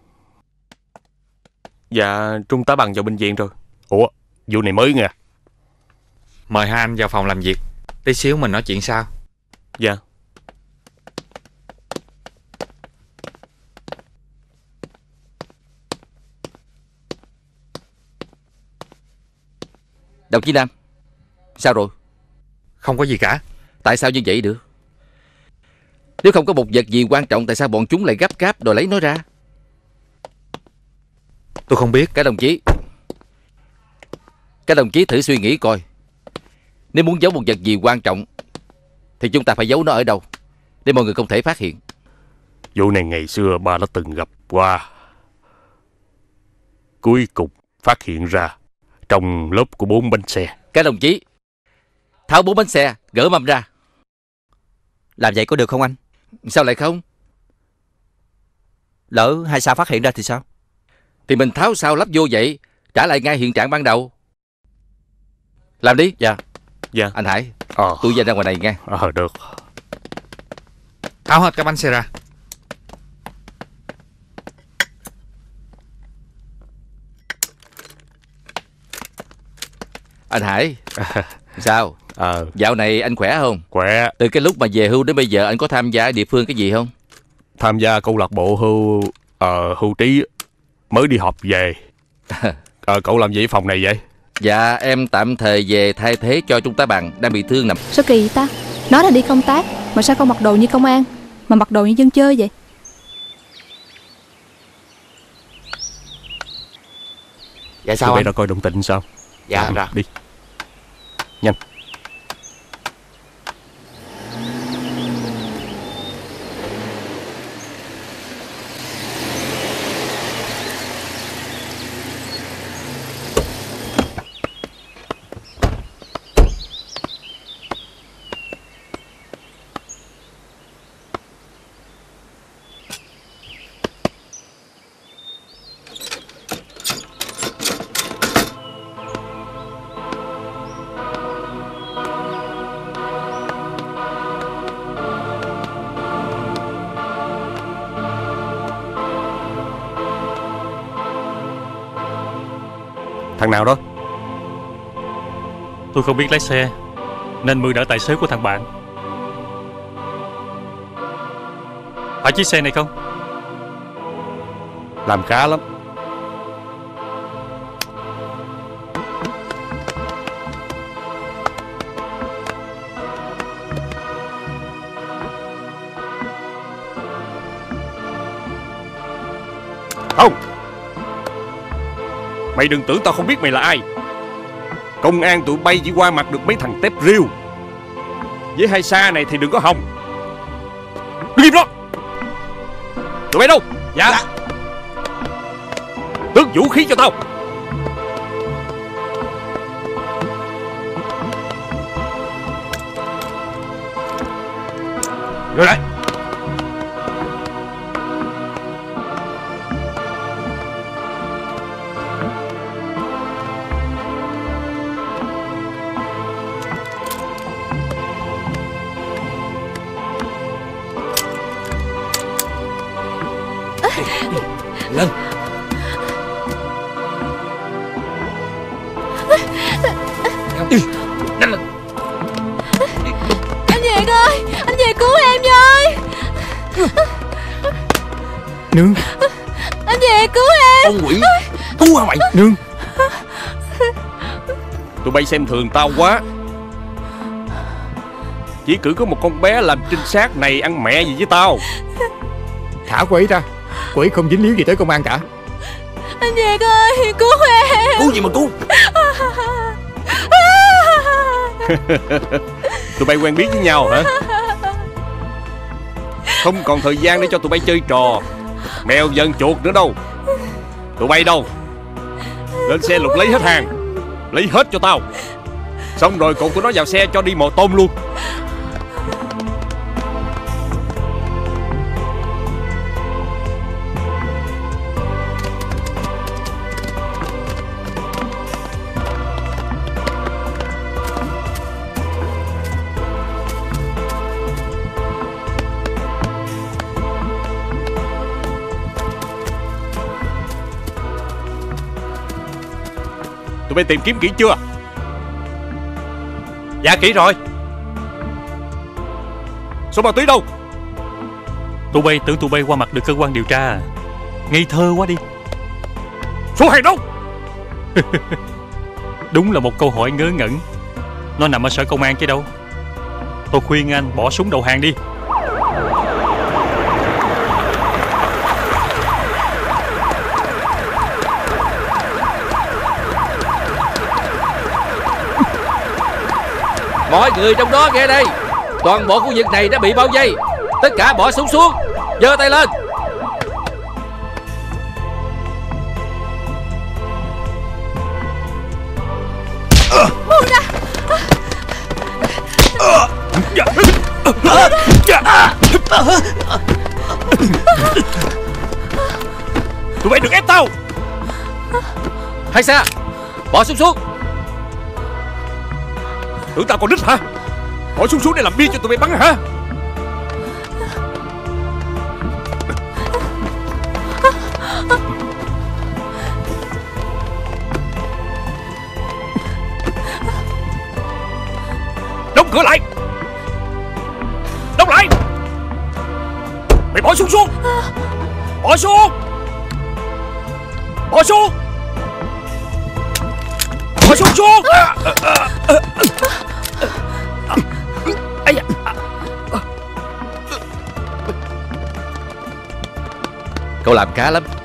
Dạ, Trung tá Bằng vào bệnh viện rồi. Ủa, vụ này mới nha. Mời hai anh vào phòng làm việc. Tí xíu mình nói chuyện sau. Dạ. Đồng chí Nam, sao rồi? Không có gì cả. Tại sao như vậy được? Nếu không có một vật gì quan trọng, tại sao bọn chúng lại gấp gáp đòi lấy nó ra? Tôi không biết. Các đồng chí Các đồng chí thử suy nghĩ coi. Nếu muốn giấu một vật gì quan trọng thì chúng ta phải giấu nó ở đâu để mọi người không thể phát hiện. Vụ này ngày xưa ba đã từng gặp qua. Cuối cùng phát hiện ra trong lớp của bốn bánh xe. Các đồng chí tháo bốn bánh xe, gỡ mâm ra. Làm vậy có được không anh? Sao lại không? Lỡ hai sao phát hiện ra thì sao? Thì mình tháo sao lắp vô vậy, trả lại ngay hiện trạng ban đầu. Làm đi. Dạ. Dạ. Anh Hải, Ờ. tôi ra ra ngoài này nghe. Ờ, được. Tháo hết các bánh xe ra. Anh Hải, sao? Ờ. Dạo này anh khỏe không? Khỏe. Từ cái lúc mà về hưu đến bây giờ anh có tham gia ở địa phương cái gì không? Tham gia câu lạc bộ hưu ờ, hưu trí, mới đi họp về. Ờ, cậu làm gì ở phòng này vậy? Dạ em tạm thời về thay thế cho Trung tá Bằng đang bị thương nằm. Sao kỳ vậy ta? Nói là đi công tác mà sao không mặc đồ như công an, mà mặc đồ như dân chơi vậy? Dạ sao Tụi bay anh? ra coi động tĩnh sao? Dạ Ừ, ra. đi. Nhanh. Thằng nào đó? Tôi không biết lái xe, nên mượn đỡ tài xế của thằng bạn. Phải chiếc xe này không? Làm khá lắm. Không. Mày đừng tưởng tao không biết mày là ai. Công an tụi bay chỉ qua mặt được mấy thằng tép riêu. Với hai xa này thì đừng có hòng. Đứng im đó. Tụi bay đâu? Dạ, dạ. Tước vũ khí cho tao. Rồi lại. Lên. Nhanh lên. Anh Việt ơi, anh Việt cứu em với. Nương. Anh Việt cứu em. Con quỷ. Thú hả mày? Nương. Tụi bay xem thường tao quá. Chỉ cử có một con bé làm trinh sát này ăn mẹ gì với tao. Thả cô ấy ra. Cô ấy không dính líu gì tới công an cả. Anh Việt ơi, cứu em. Cứu gì mà cứu? Tụi bay quen biết với nhau hả? Không còn thời gian để cho tụi bay chơi trò mèo dần chuột nữa đâu. Tụi bay đâu? Lên xe lục lấy hết hàng. Lấy hết cho tao. Xong rồi cột tụi nó vào xe cho đi mò tôm luôn. Tụi bay tìm kiếm kỹ chưa? Dạ kỹ rồi. Số ma túy đâu? Tụi bay tưởng tụi bay qua mặt được cơ quan điều tra à? Ngây thơ quá đi. Số hàng đâu? Đúng là một câu hỏi ngớ ngẩn. Nó nằm ở sở công an chứ đâu. Tôi khuyên anh bỏ súng đầu hàng đi. Mọi người trong đó nghe đây. Toàn bộ khu vực này đã bị bao vây. Tất cả bỏ súng xuống. Giơ tay lên. Buông ra. Tụi bay đừng ép tao. Hay xa, bỏ súng xuống. Tưởng tao còn nít hả? Bỏ súng xuống để làm bia cho tụi bay bắn hả? Đóng cửa lại. Đóng lại. Mày bỏ súng xuống. Bỏ xuống. Bỏ xuống. Bỏ súng xuống. Ây da. Cậu làm cá lắm.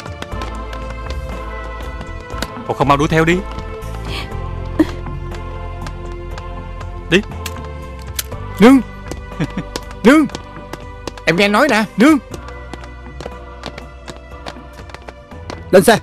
Cậu không mau đuổi theo đi. Đi. Nương. Nương. Em nghe nói nè, nương. Lên xe.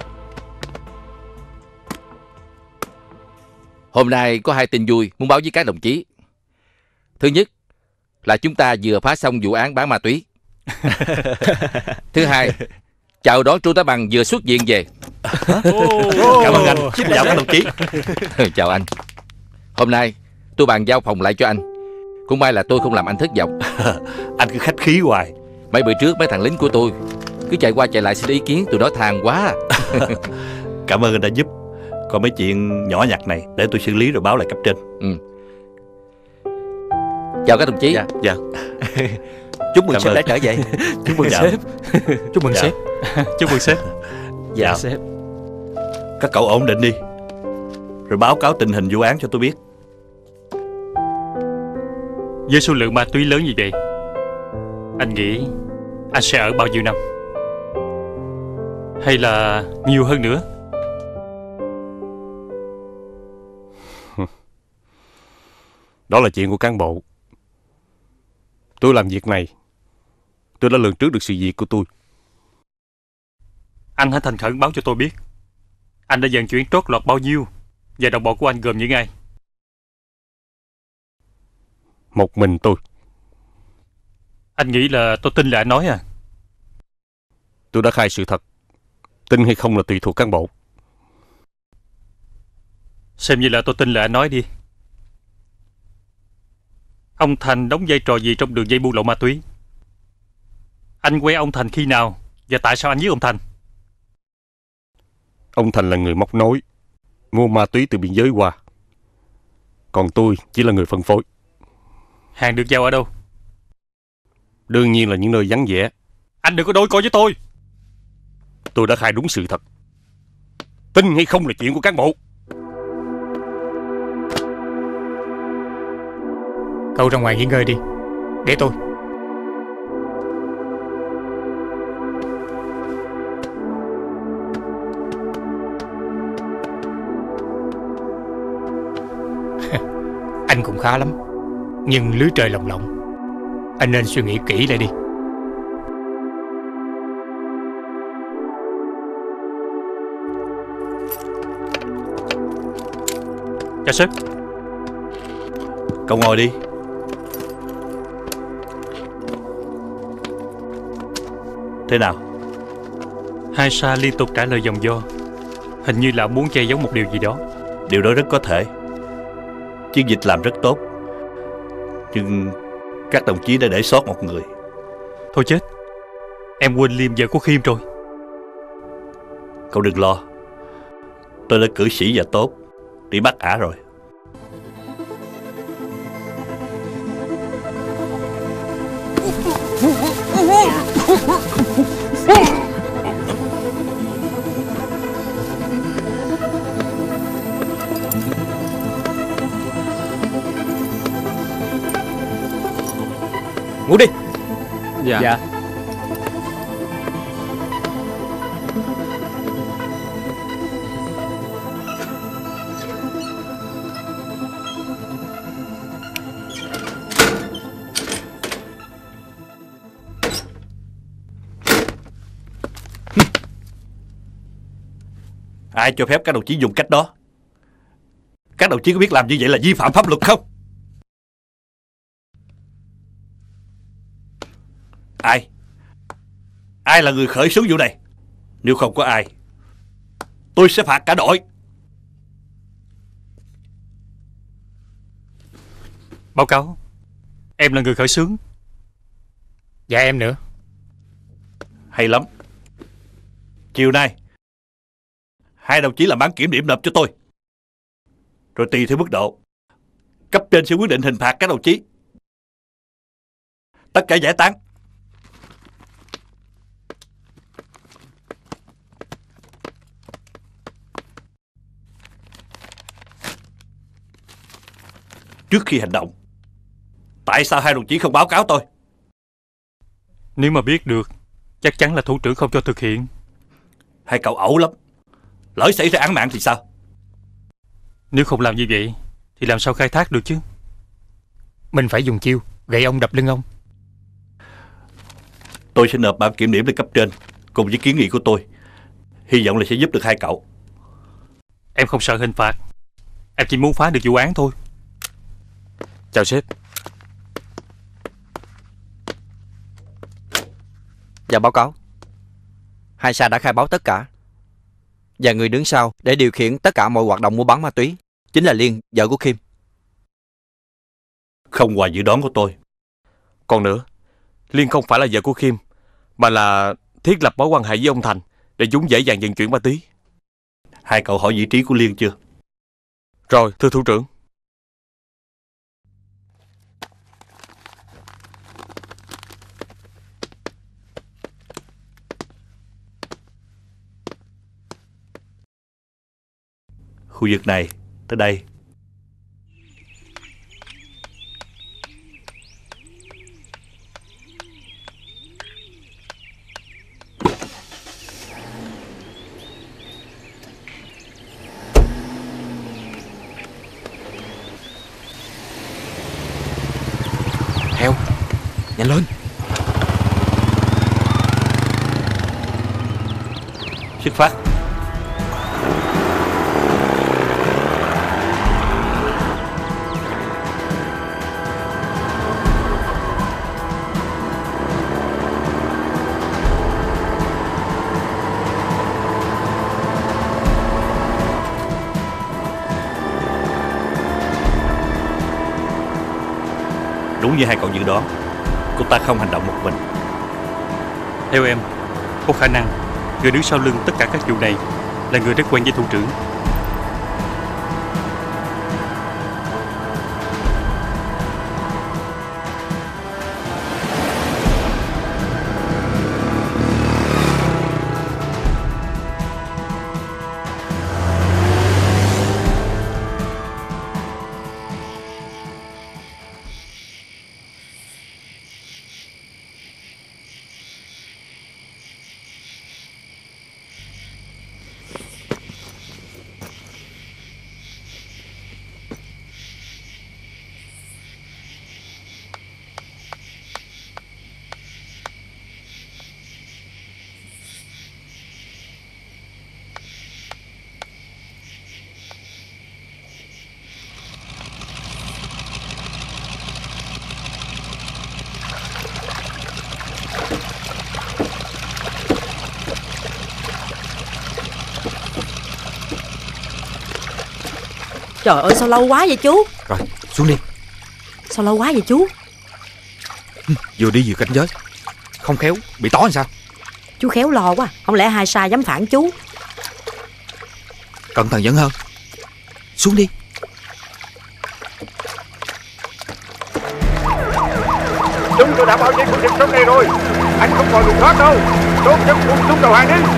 Hôm nay có hai tin vui muốn báo với các đồng chí. Thứ nhất là chúng ta vừa phá xong vụ án bán ma túy. Thứ hai, chào đón Trương Tá Bằng vừa xuất viện về. Cảm ơn anh. Xin chào các đồng chí. Chào anh. Hôm nay tôi bàn giao phòng lại cho anh. Cũng may là tôi không làm anh thất vọng. Anh cứ khách khí hoài. Mấy bữa trước mấy thằng lính của tôi cứ chạy qua chạy lại xin ý kiến, tụi nó than quá. Cảm ơn anh đã giúp. Còn mấy chuyện nhỏ nhặt này để tôi xử lý rồi báo lại cấp trên. Ừ. Chào các đồng chí. Dạ, dạ. Chúc mừng sếp đã trở về. Chúc mừng Dạ. sếp. Chúc mừng Dạ. sếp. Chúc mừng sếp. Dạ sếp. Các cậu ổn định đi, rồi báo cáo tình hình vụ án cho tôi biết. Với số lượng ma túy lớn như vậy, anh nghĩ anh sẽ ở bao nhiêu năm? Hay là nhiều hơn nữa? Đó là chuyện của cán bộ. Tôi làm việc này, tôi đã lường trước được sự việc của tôi. Anh hãy thành khẩn báo cho tôi biết anh đã vận chuyển trót lọt bao nhiêu, và đồng bọn của anh gồm những ai? Một mình tôi. Anh nghĩ là tôi tin là anh nói à? Tôi đã khai sự thật. Tin hay không là tùy thuộc cán bộ. Xem như là tôi tin là anh nói đi. Ông Thành đóng vai trò gì trong đường dây buôn lậu ma túy? Anh quen ông Thành khi nào, và tại sao anh giết ông Thành? Ông Thành là người móc nối, mua ma túy từ biên giới qua. Còn tôi chỉ là người phân phối. Hàng được giao ở đâu? Đương nhiên là những nơi vắng vẻ. Anh đừng có đôi co với tôi. Tôi đã khai đúng sự thật. Tin hay không là chuyện của cán bộ. Cậu ra ngoài nghỉ ngơi đi, để tôi. Anh cũng khá lắm, nhưng lưới trời lồng lộng. Anh nên suy nghĩ kỹ lại đi. Chào sếp. Cậu ngồi đi. Thế nào? Hai Sa liên tục trả lời dòng do. Hình như là muốn che giấu một điều gì đó. Điều đó rất có thể. Chiến dịch làm rất tốt, nhưng các đồng chí đã để sót một người. Thôi chết, em quên liêm vợ của Khiêm rồi. Cậu đừng lo, tôi đã cử sĩ và tốt đi bắt ả rồi. Ngủ đi. Dạ. Dạ. Ai cho phép các đồng chí dùng cách đó? Các đồng chí có biết làm như vậy là vi phạm pháp luật không? Ai? Ai là người khởi xướng vụ này? Nếu không có ai, tôi sẽ phạt cả đội. Báo cáo, em là người khởi xướng. Dạ em nữa. Hay lắm. Chiều nay hai đồng chí làm bản kiểm điểm nộp cho tôi, rồi tùy theo mức độ, cấp trên sẽ quyết định hình phạt các đồng chí. Tất cả giải tán. Trước khi hành động, tại sao hai đồng chí không báo cáo tôi? Nếu mà biết được, chắc chắn là thủ trưởng không cho thực hiện. Hai cậu ẩu lắm. Lỡ xảy ra án mạng thì sao? Nếu không làm như vậy thì làm sao khai thác được chứ? Mình phải dùng chiêu gậy ông đập lưng ông. Tôi sẽ nộp bản kiểm điểm lên cấp trên cùng với kiến nghị của tôi. Hy vọng là sẽ giúp được hai cậu. Em không sợ hình phạt, em chỉ muốn phá được vụ án thôi. Chào sếp. Dạ báo cáo. Hai Sa đã khai báo tất cả. Và người đứng sau để điều khiển tất cả mọi hoạt động mua bán ma túy chính là Liên, vợ của Khiêm. Không ngoài dự đoán của tôi. Còn nữa, Liên không phải là vợ của Khiêm, mà là thiết lập mối quan hệ với ông Thành để chúng dễ dàng vận chuyển ma túy. Hai cậu hỏi vị trí của Liên chưa? Rồi, thưa thủ trưởng. Khu vực này, tới đây. Theo, nhanh lên. Xuất phát. Đúng như hai cậu dự đoán, cô ta không hành động một mình. Theo em, có khả năng người đứng sau lưng tất cả các vụ này là người rất quen với thủ trưởng. Trời ơi sao lâu quá vậy chú? Rồi xuống đi. Sao lâu quá vậy chú? Vừa đi vừa cảnh giới, không khéo bị tó làm sao? Chú khéo lo quá. Không lẽ hai Sa dám phản chú? Cẩn thận vẫn hơn. Xuống đi. Chúng tôi đã bao vây khu vực trong này rồi. Anh không còn đường thoát đâu. Tốt nhất buông súng đầu hàng đi.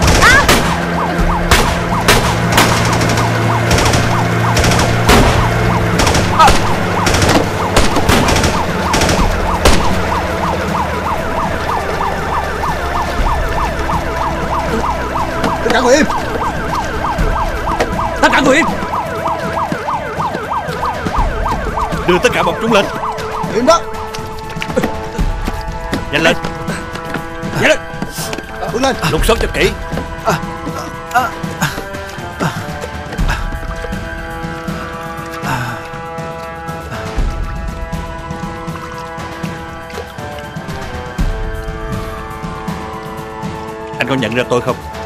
Tất cả ngồi im. Tất cả ngồi im. Đưa tất cả bọn chúng lên. Im đó. Nhanh lên. Nhanh lên. Bước lên. Lục soát cho kỹ. Anh có nhận ra tôi không?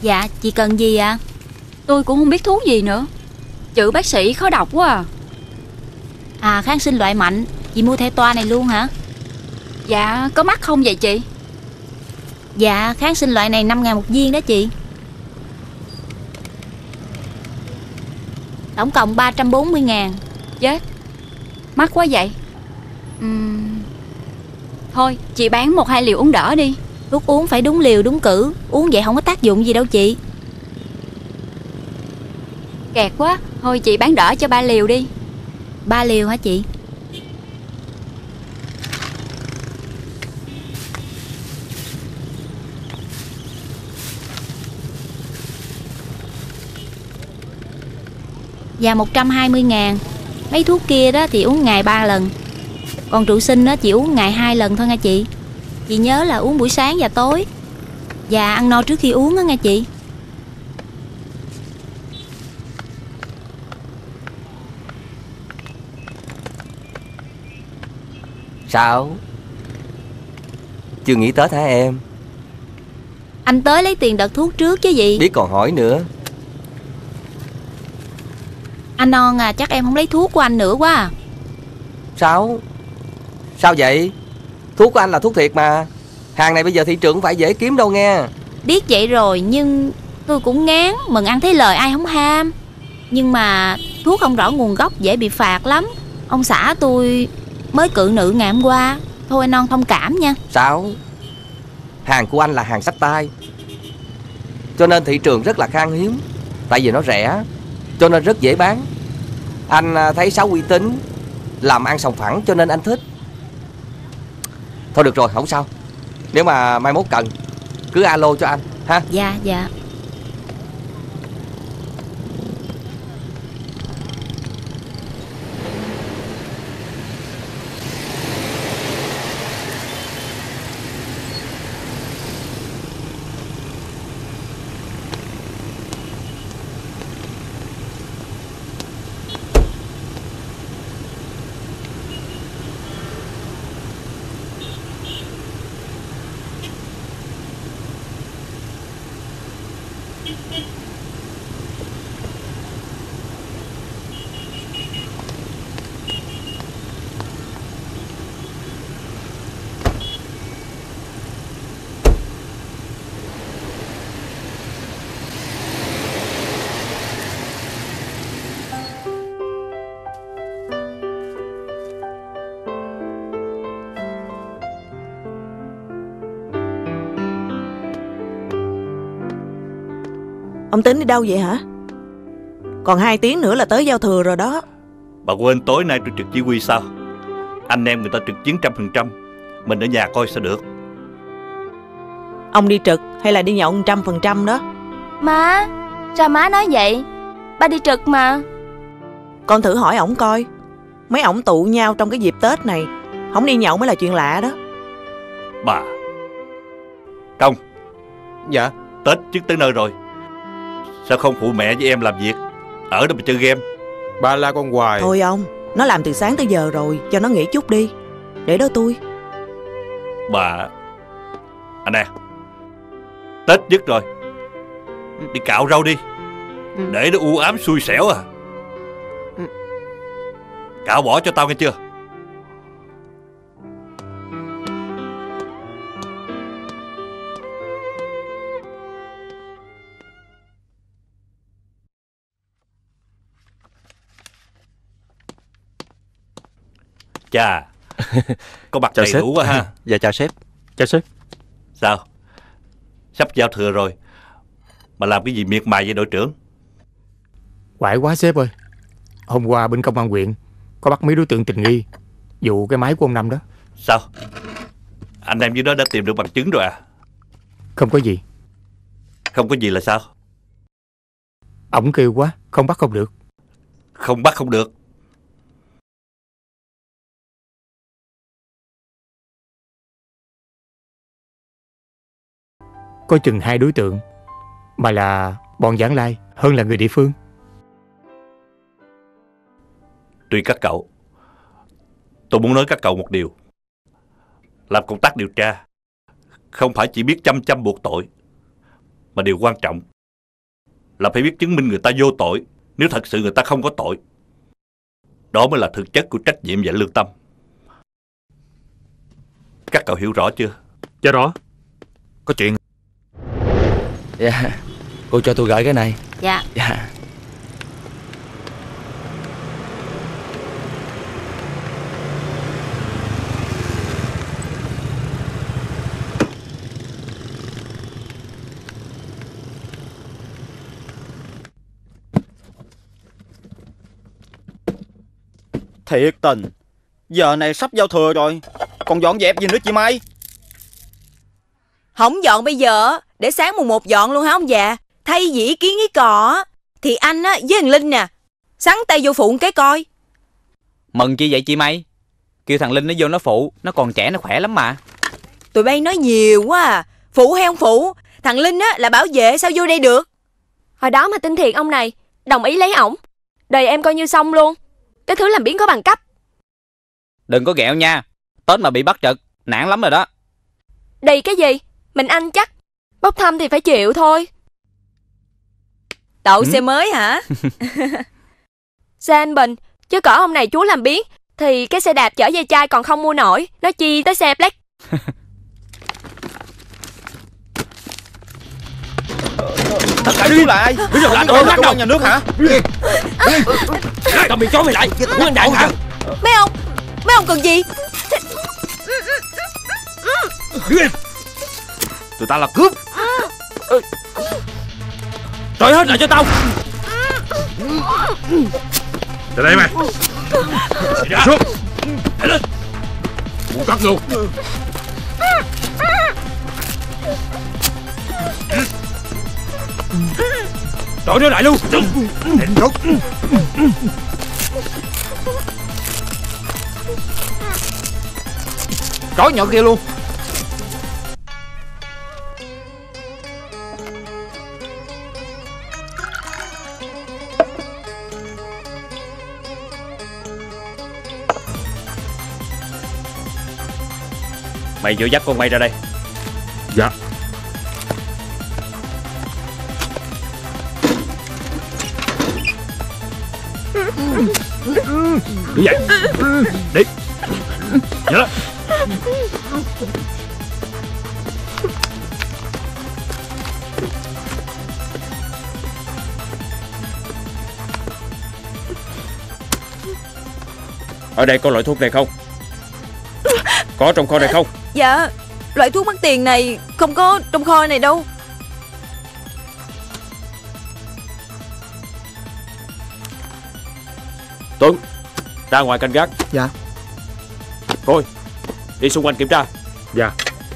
Dạ, chị cần gì ạ? À? Tôi cũng không biết thuốc gì nữa. Chữ bác sĩ khó đọc quá à. À, kháng sinh loại mạnh. Chị mua theo toa này luôn hả? Dạ, có mắc không vậy chị? Dạ, kháng sinh loại này năm ngàn một viên đó chị. Tổng cộng ba trăm bốn mươi ngàn. Chết, mắc quá vậy. uhm... Thôi, chị bán một hai liều uống đỡ đi. Thuốc uống phải đúng liều đúng cử. Uống vậy không có tác dụng gì đâu chị. Kẹt quá. Thôi chị bán đỡ cho ba liều đi. Ba liều hả chị? Dạ một trăm hai mươi ngàn. Mấy thuốc kia đó thì uống ngày ba lần. Còn trụ sinh đó chị uống ngày hai lần thôi nha chị. Chị nhớ là uống buổi sáng và tối. Và ăn no trước khi uống đó nha chị. Sao? Chưa nghỉ Tết hả em? Anh tới lấy tiền đợt thuốc trước chứ gì. Biết còn hỏi nữa. Anh Non à, chắc em không lấy thuốc của anh nữa quá à. Sao? Sao vậy? Thuốc của anh là thuốc thiệt mà. Hàng này bây giờ thị trường không phải dễ kiếm đâu nghe. Biết vậy rồi nhưng tôi cũng ngán. Mừng ăn thấy lời ai không ham. Nhưng mà thuốc không rõ nguồn gốc dễ bị phạt lắm. Ông xã tôi mới cự nữ ngày hôm qua. Thôi anh Non thông cảm nha. Sao? Hàng của anh là hàng xách tay, cho nên thị trường rất là khan hiếm. Tại vì nó rẻ cho nên rất dễ bán. Anh thấy Sáu uy tín, làm ăn sòng phẳng cho nên anh thích. Thôi được rồi, không sao. Nếu mà mai mốt cần cứ alo cho anh ha. Dạ dạ. Ông tính đi đâu vậy hả? Còn hai tiếng nữa là tới giao thừa rồi đó. Bà quên tối nay tôi trực chỉ huy sao? Anh em người ta trực chiến trăm phần trăm, mình ở nhà coi sao được. Ông đi trực hay là đi nhậu trăm phần trăm đó? Má, sao má nói vậy? Ba đi trực mà. Con thử hỏi ổng coi. Mấy ổng tụ nhau trong cái dịp Tết này, không đi nhậu mới là chuyện lạ đó. Bà Công. Dạ. Tết trước tới nơi rồi, sao không phụ mẹ với em làm việc, ở đó mà chơi game? Ba la con hoài. Thôi ông, nó làm từ sáng tới giờ rồi, cho nó nghỉ chút đi. Để đó tôi. Bà anh nè, Tết dứt rồi, đi cạo râu đi, để nó u ám xui xẻo à. Cạo bỏ cho tao nghe chưa? Chà, có mặt đầy đủ quá ha. Dạ chào sếp. Chào sếp. Sao? Sắp giao thừa rồi mà làm cái gì miệt mài vậy đội trưởng? Quải quá sếp ơi. Hôm qua bên công an huyện có bắt mấy đối tượng tình nghi vụ cái máy của ông Năm đó. Sao? Anh em dưới đó đã tìm được bằng chứng rồi à? Không có gì. Không có gì là sao? Ổng kêu quá, không bắt không được. Không bắt không được? Có chừng hai đối tượng, mà là bọn Vãng Lai hơn là người địa phương. Tùy các cậu. Tôi muốn nói các cậu một điều. Làm công tác điều tra không phải chỉ biết chăm chăm buộc tội, mà điều quan trọng là phải biết chứng minh người ta vô tội, nếu thật sự người ta không có tội. Đó mới là thực chất của trách nhiệm và lương tâm. Các cậu hiểu rõ chưa? Dạ rõ. Có chuyện. Dạ. Cô cho tôi gửi cái này. Dạ. Dạ. Thiệt tình, giờ này sắp giao thừa rồi, còn dọn dẹp gì nữa chị Mai? Không dọn bây giờ, để sáng mùng một dọn luôn hả ông già? Thay vì ý kiến ý cò thì anh á với thằng Linh nè, sắn tay vô phụ cái coi. Mừng chi vậy chị Mai? Kêu thằng Linh nó vô nó phụ, nó còn trẻ nó khỏe lắm mà. Tụi bay nói nhiều quá à. Phụ hay không phụ, thằng Linh á là bảo vệ, sao vô đây được? Hồi đó mà tin thiệt ông này, đồng ý lấy ổng, đời em coi như xong luôn. Cái thứ làm biếng có bằng cấp. Đừng có ghẹo nha, Tết mà bị bắt trực, nản lắm rồi đó. Đi cái gì, mình anh chắc, bốc thăm thì phải chịu thôi. Đậu ừ. xe mới hả? Xe anh Bình, chứ cỡ ông này chú làm biếng thì cái xe đạp chở dây chai còn không mua nổi, nói chi tới xe Black. Tất cả đứng lại. Bây giờ là tôi lắc đầu nhà nước hả? Cầm bị chó mày lại, muốn anh đạn hả? Mấy ông, mấy ông cần gì? Tụi ta là cướp. Trói hết lại cho tao. Từ đây mày. Xuống. Để lên. Muốn cắt luôn. Trói nó lại luôn. Định rút. Trói nhỏ kia luôn. Mày vừa dắt con May ra đây. Dạ. Đi vậy. Đi. Nhớ đó. Ở đây có loại thuốc này không? Có trong kho này không? Dạ, loại thuốc mắc tiền này không có trong kho này đâu. Tuấn, ra ngoài canh gác. Dạ. Thôi, đi xung quanh kiểm tra. Dạ.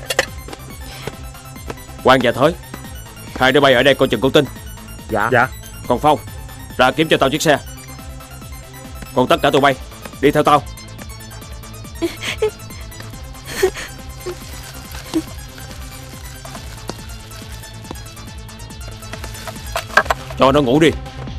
Quang và Thới, hai đứa bay ở đây coi chừng con Tinh. Dạ. Dạ. Còn Phong, ra kiếm cho tao chiếc xe. Còn tất cả tụi bay, đi theo tao. Cho nó ngủ đi.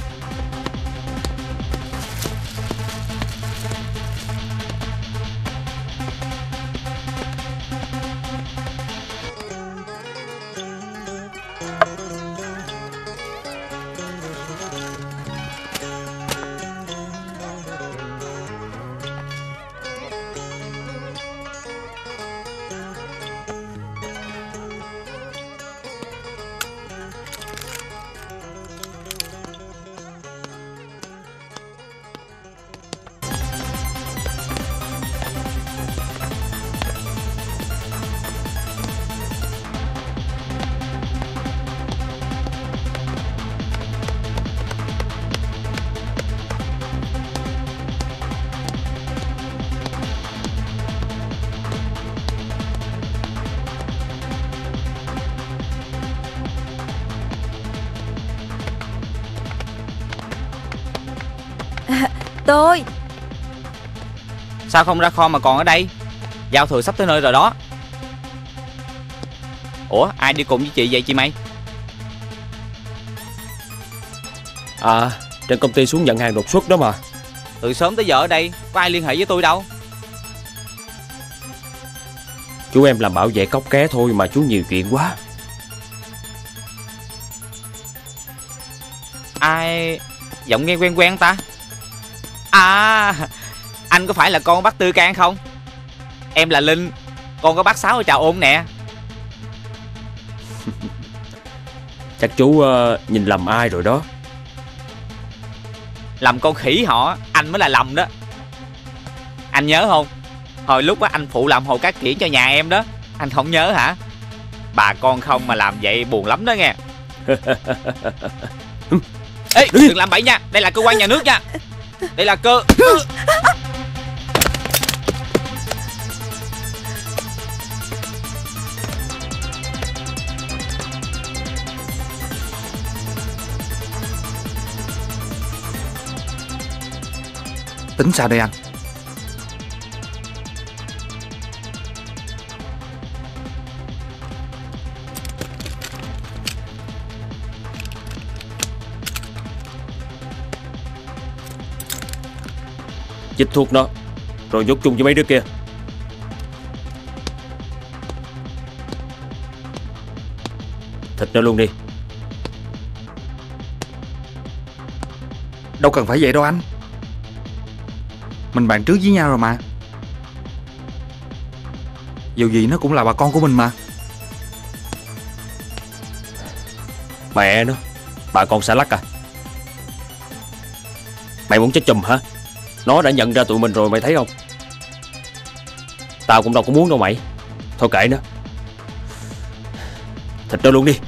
Tôi. Sao không ra kho mà còn ở đây? Giao thừa sắp tới nơi rồi đó. Ủa, ai đi cùng với chị vậy chị May? À, trên công ty xuống nhận hàng đột xuất đó mà. Từ sớm tới giờ ở đây, có ai liên hệ với tôi đâu. Chú em làm bảo vệ cóc ké thôi mà chú nhiều chuyện quá. Ai giọng nghe quen quen ta? À, anh có phải là con bác Tư Can không? Em là Linh, con có bác Sáu ở Trà Ôn nè. Chắc chú uh, nhìn lầm ai rồi đó. Lầm con khỉ họ, anh mới là lầm đó. Anh nhớ không? Hồi lúc á anh phụ làm hồ cát kiển cho nhà em đó. Anh không nhớ hả? Bà con không mà làm vậy buồn lắm đó nghe. Ê, đừng làm bậy nha. Đây là cơ quan nhà nước nha. Đây là cơ... Tính sao đây anh? Chích thuốc nó, rồi nhốt chung với mấy đứa kia. Thịt nó luôn đi. Đâu cần phải vậy đâu anh. Mình bàn trước với nhau rồi mà. Dù gì nó cũng là bà con của mình mà. Mẹ nó, bà con xà lách à? Mày muốn chết chùm hả? Nó đã nhận ra tụi mình rồi mày thấy không? Tao cũng đâu có muốn đâu mày. Thôi kệ nó. Thịt nó luôn đi.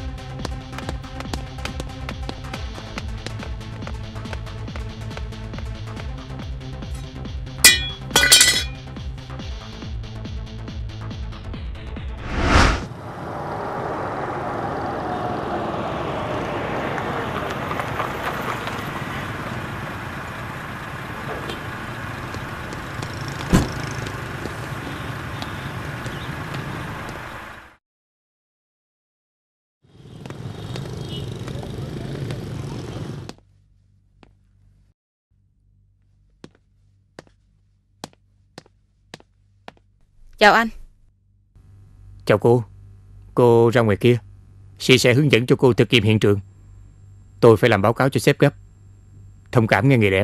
Chào anh. Chào cô. Cô ra ngoài kia. Sĩ sẽ hướng dẫn cho cô thực nghiệm hiện trường. Tôi phải làm báo cáo cho sếp gấp. Thông cảm nghe người đẹp.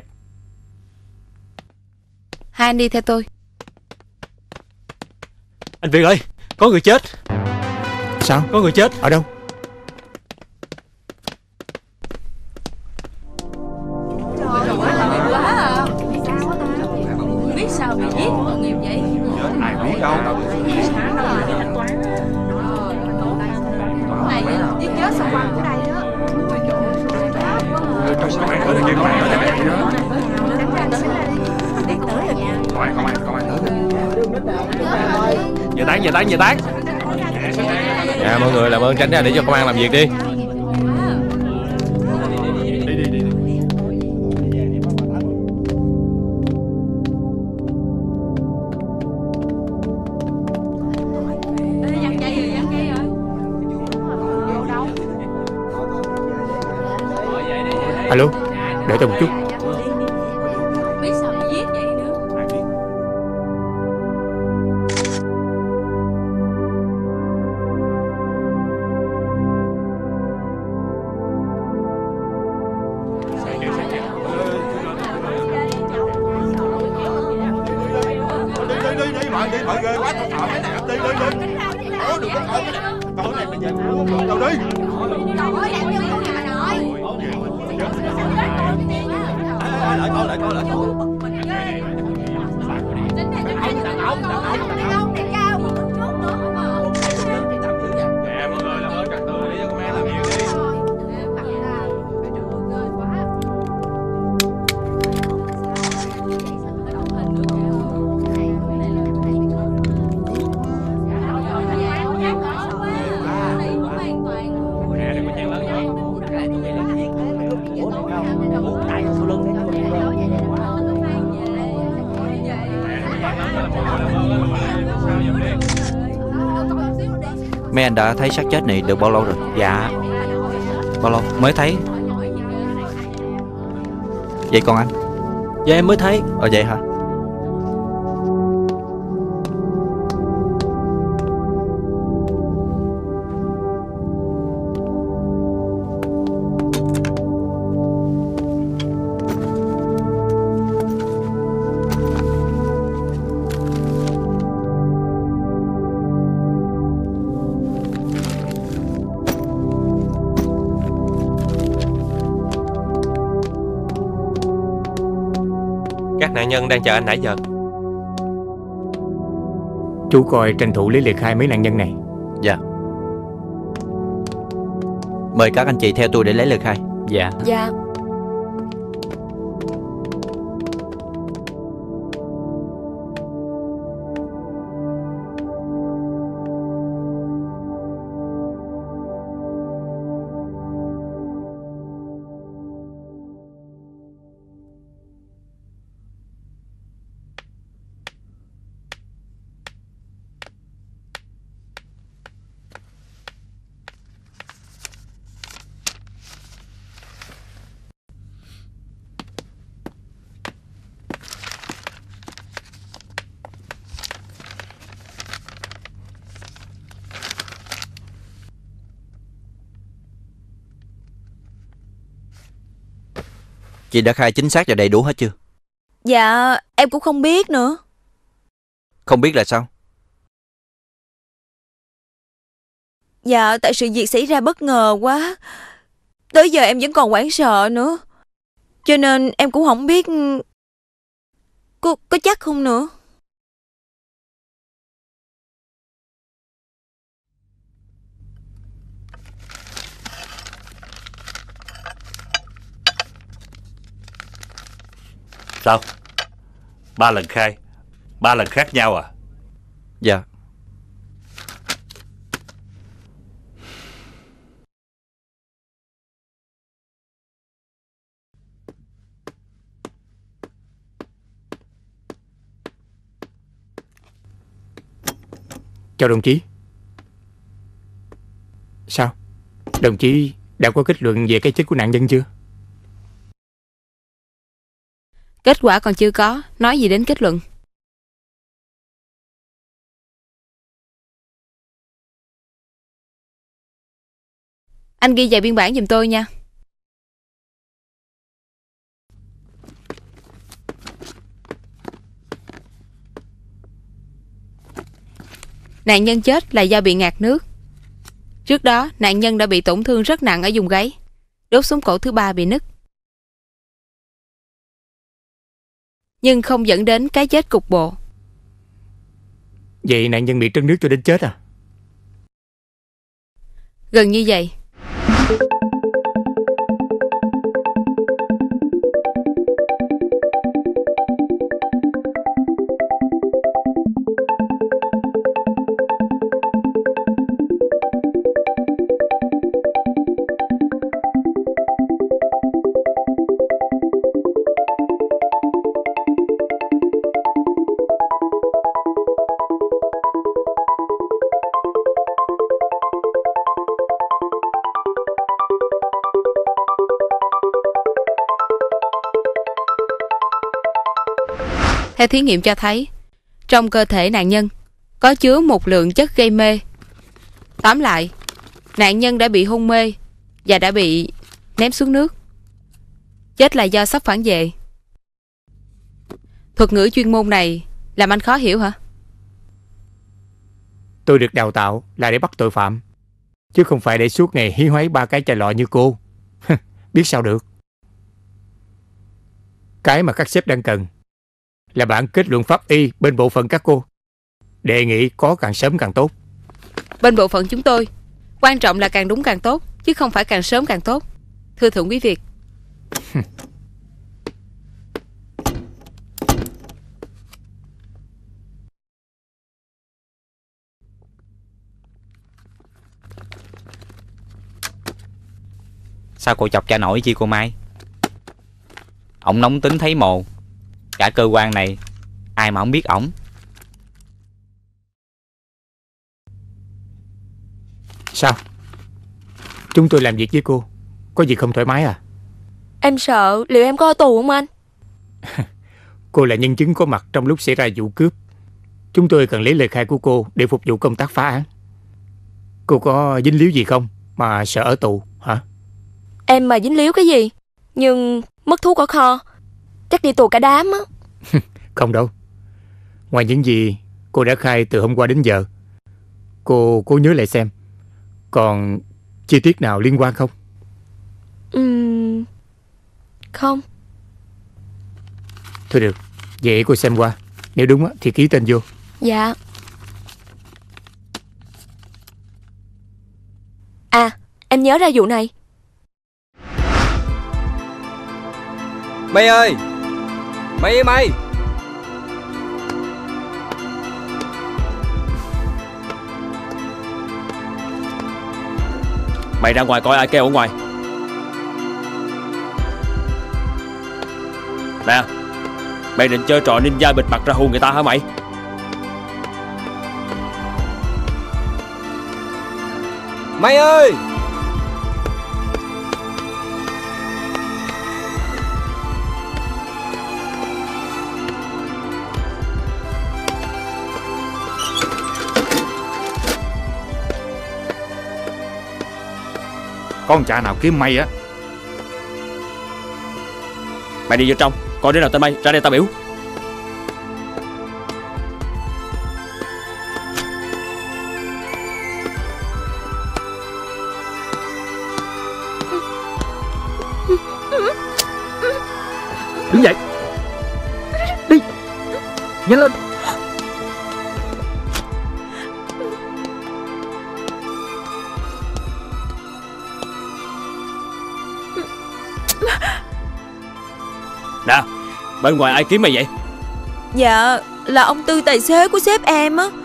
Hai anh đi theo tôi. Anh Việt ơi, có người chết. Sao? Có người chết. Ở đâu? Biết sao bị giết tội nghiệp vậy? Ai biết đâu. Này giết chết sao quan của đây đó. Công an tới đây kia, công an tới đây đó. Công an, công an, công an tới đây. Giải tán, giải tán, giải tán. À, mọi người làm ơn tránh ra để cho công an làm việc đi. Alo, đợi tôi một chút. Biết sao bị giết vậy nữa. Đi đi đi mọi đi mọi người quá tao sợ cái này. Đi đi đi. Ủa đừng có sợ cái này. Tối này bây giờ đâu đi. Lại coi lại coi lại coi. Mấy anh đã thấy xác chết này được bao lâu rồi? Dạ. Bao lâu? Mới thấy. Vậy còn anh? Dạ em mới thấy. Ờ vậy hả? Nạn nhân đang chờ anh nãy giờ. Chú coi tranh thủ lấy lời khai mấy nạn nhân này. Dạ. Mời các anh chị theo tôi để lấy lời khai. Dạ. Dạ. Chị đã khai chính xác và đầy đủ hết chưa? Dạ, em cũng không biết nữa. Không biết là sao? Dạ, tại sự việc xảy ra bất ngờ quá. Tới giờ em vẫn còn hoảng sợ nữa. Cho nên em cũng không biết Có, có chắc không nữa. Sao? Ba lần khai, ba lần khác nhau à? Dạ. Chào đồng chí. Sao? Đồng chí đã có kết luận về cái chết của nạn nhân chưa? Kết quả còn chưa có, nói gì đến kết luận. Anh ghi vào biên bản giùm tôi nha. Nạn nhân chết là do bị ngạt nước. Trước đó, nạn nhân đã bị tổn thương rất nặng ở vùng gáy. Đốt sống cổ thứ ba bị nứt. Nhưng không dẫn đến cái chết cục bộ. Vậy nạn nhân bị trấn nước cho đến chết à? Gần như vậy. Theo thí nghiệm cho thấy, trong cơ thể nạn nhân có chứa một lượng chất gây mê. Tóm lại, nạn nhân đã bị hôn mê và đã bị ném xuống nước. Chết là do sốc phản vệ. Thuật ngữ chuyên môn này làm anh khó hiểu hả? Tôi được đào tạo là để bắt tội phạm, chứ không phải để suốt ngày hí hoáy ba cái chai lọ như cô. Biết sao được. Cái mà các sếp đang cần là bản kết luận pháp y bên bộ phận các cô. Đề nghị có càng sớm càng tốt. Bên bộ phận chúng tôi, quan trọng là càng đúng càng tốt, chứ không phải càng sớm càng tốt. Thưa thượng quý Việt. Sao cô chọc cha nổi chi cô Mai? Ổng nóng tính thấy mồ. Cả cơ quan này ai mà không biết ổng. Sao? Chúng tôi làm việc với cô, có gì không thoải mái à? Em sợ liệu em có ở tù không anh? Cô là nhân chứng có mặt trong lúc xảy ra vụ cướp. Chúng tôi cần lấy lời khai của cô để phục vụ công tác phá án. Cô có dính líu gì không mà sợ ở tù hả? Em mà dính líu cái gì? Nhưng mất thuốc ở kho, chắc đi tù cả đám á. Không đâu. Ngoài những gì cô đã khai từ hôm qua đến giờ, Cô cố nhớ lại xem còn chi tiết nào liên quan không? Ừm, không. Thôi được, Vậy cô xem qua, nếu đúng thì ký tên vô. Dạ. À, em nhớ ra vụ này. Mây ơi! Mây ơi mây! Mày ra ngoài coi ai kêu ở ngoài. Nè, mày định chơi trò ninja bịt mặt ra hù người ta hả mày? Mây ơi! Con chả nào kiếm Mây á. Mày đi vô trong, coi đứa nào tên Mây, ra đây tao biểu. Đứng dậy. Đi. Nhanh lên. Nè, bên ngoài ai kiếm mày vậy? Dạ, là ông Tư tài xế của sếp em á.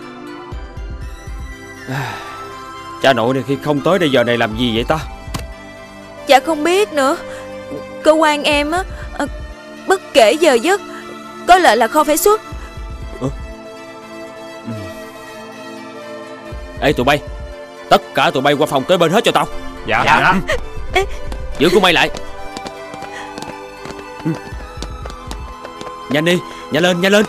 Cha nội này khi không tới đây giờ này làm gì vậy ta? Dạ không biết nữa. Cơ quan em á, bất kể giờ giấc, có lệnh là kho phải xuất. Ừ. Ừ. Ê tụi bay, tất cả tụi bay qua phòng kế bên hết cho tao. Dạ, dạ. Ừ. Giữ của Mây lại. Ừ. Nhanh đi, nhanh lên, nhanh lên.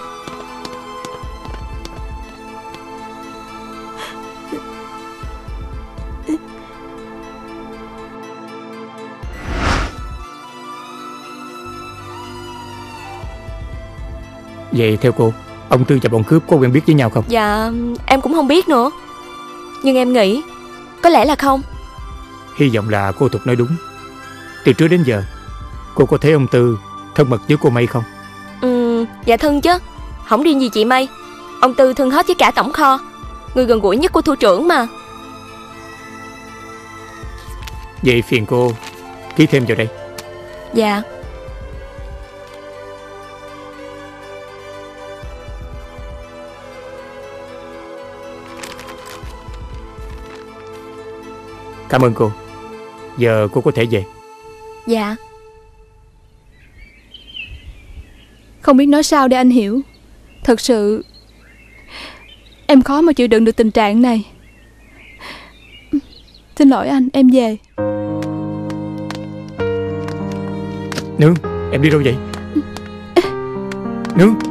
Vậy theo cô, ông Tư và bọn cướp có quen biết với nhau không? Dạ, em cũng không biết nữa. Nhưng em nghĩ có lẽ là không. Hy vọng là cô Thục nói đúng. Từ trước đến giờ, cô có thấy ông Tư thân mật với cô Mây không? Ừ, dạ thân chứ. Không riêng gì chị Mây, ông Tư thân hết với cả tổng kho, người gần gũi nhất của thủ trưởng mà. Vậy phiền cô ký thêm vào đây. Dạ. Cảm ơn cô. Giờ cô có thể về. Dạ. Không biết nói sao để anh hiểu. Thật sự em khó mà chịu đựng được tình trạng này. Xin lỗi anh, em về. Nương, em đi đâu vậy? Nương.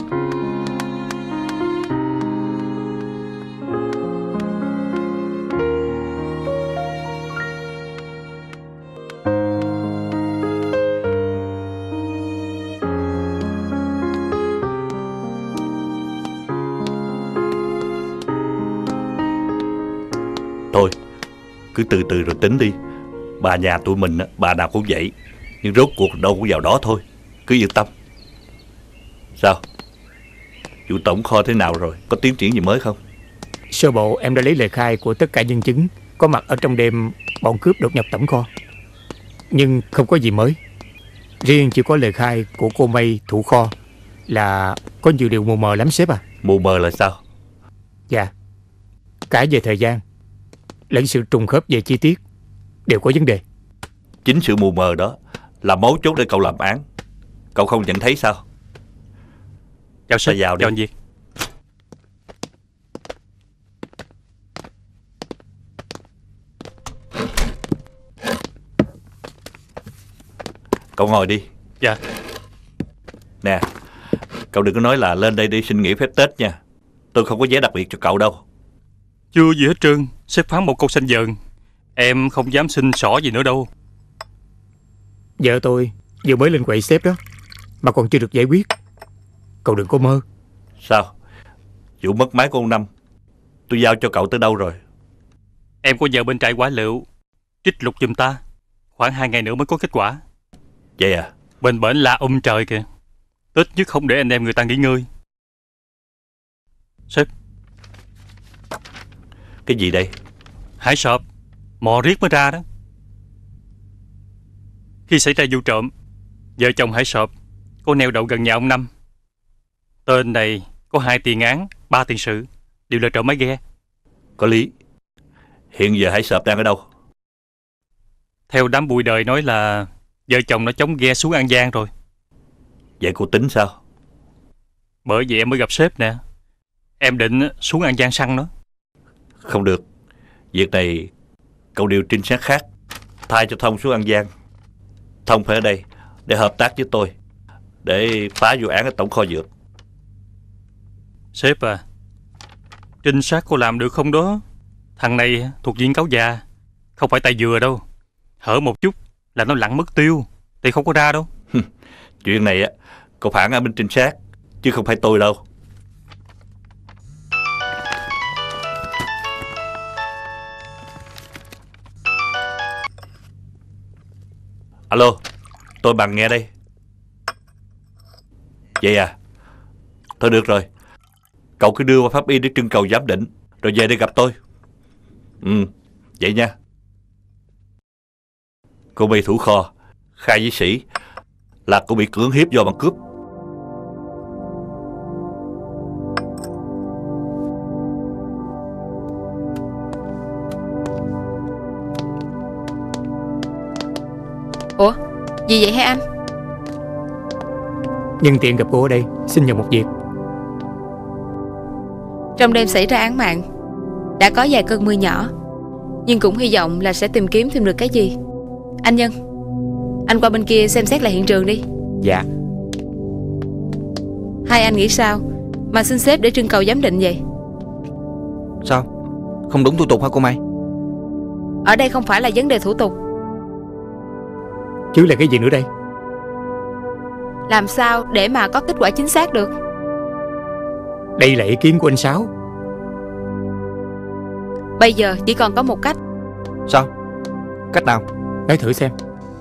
Thôi, cứ từ từ rồi tính đi. Bà nhà tụi mình, bà nào cũng vậy. Nhưng rốt cuộc đâu cũng vào đó thôi. Cứ yên tâm. Sao? Vụ tổng kho thế nào rồi? Có tiến triển gì mới không? Sơ bộ em đã lấy lời khai của tất cả nhân chứng có mặt ở trong đêm bọn cướp đột nhập tổng kho. Nhưng không có gì mới. Riêng chỉ có lời khai của cô Mây thủ kho là có nhiều điều mù mờ lắm sếp à. Mù mờ là sao? Dạ, cả về thời gian lẫn sự trùng khớp về chi tiết đều có vấn đề. Chính sự mù mờ đó là mấu chốt để cậu làm án. Cậu không nhận thấy sao? Chào sếp, vào đi. chào anh Việt. Cậu ngồi đi. Dạ. Nè, cậu đừng có nói là lên đây đi xin nghỉ phép Tết nha. Tôi không có vé đặc biệt cho cậu đâu. Chưa gì hết trơn. Sếp phán một câu xanh dần. Em không dám xin xỏ gì nữa đâu. Vợ tôi vừa mới lên quậy sếp đó, mà còn chưa được giải quyết. Cậu đừng có mơ. Sao? Vụ mất máy của ông Năm tôi giao cho cậu tới đâu rồi? Em có nhờ bên trại quả liệu trích lục giùm ta. Khoảng hai ngày nữa mới có kết quả. Vậy à? Bên bển la um trời kìa. Ít nhất không để anh em người ta nghỉ ngơi. Sếp. Cái gì đây? Hải sộp, mò riết mới ra đó. Khi xảy ra vụ trộm, vợ chồng Hải sộp có neo đậu gần nhà ông Năm. Tên này có hai tiền án, ba tiền sự, đều là trộm máy ghe. Có lý. Hiện giờ Hải sộp đang ở đâu? Theo đám bụi đời nói là vợ chồng nó chống ghe xuống An Giang rồi. Vậy cô tính sao? Bởi vậy em mới gặp sếp nè. Em định xuống An Giang săn nó. Không được. Việc này cậu điều trinh sát khác thay cho Thông xuống An Giang. Thông phải ở đây để hợp tác với tôi, để phá vụ án ở tổng kho dược. Sếp à, trinh sát cô làm được không đó? Thằng này thuộc diện cáo già, không phải tay dừa đâu. Hở một chút là nó lặn mất tiêu, thì không có ra đâu. Chuyện này á, cậu phản ở bên trinh sát, chứ không phải tôi đâu. Alo, tôi Bằng nghe đây. Vậy à? Thôi được rồi. Cậu cứ đưa qua pháp y để trưng cầu giám định, rồi về đây gặp tôi. Ừ, vậy nha. Cô bị thủ kho, khai với Sĩ là cô bị cưỡng hiếp do bọn cướp. Ủa, gì vậy hả anh? Nhân tiện gặp cô ở đây, xin nhờ một việc. Trong đêm xảy ra án mạng, đã có vài cơn mưa nhỏ, nhưng cũng hy vọng là sẽ tìm kiếm thêm được cái gì. Anh Nhân, anh qua bên kia xem xét lại hiện trường đi. Dạ. Hai anh nghĩ sao mà xin sếp để trưng cầu giám định vậy? Sao? Không đúng thủ tục hả cô Mai? Ở đây không phải là vấn đề thủ tục. Chứ là cái gì nữa đây? Làm sao để mà có kết quả chính xác được? Đây là ý kiến của anh Sáu. Bây giờ chỉ còn có một cách. Sao? Cách nào? Nói thử xem.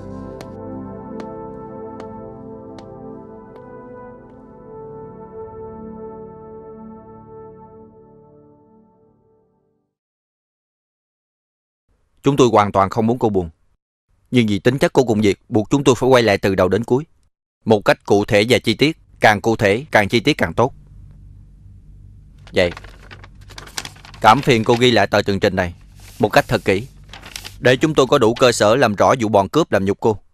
Chúng tôi hoàn toàn không muốn cô buồn, nhưng vì tính chất của công việc buộc chúng tôi phải quay lại từ đầu đến cuối, một cách cụ thể và chi tiết. Càng cụ thể, càng chi tiết càng tốt. Vậy cảm phiền cô ghi lại tờ tường trình này một cách thật kỹ, để chúng tôi có đủ cơ sở làm rõ vụ bọn cướp làm nhục cô.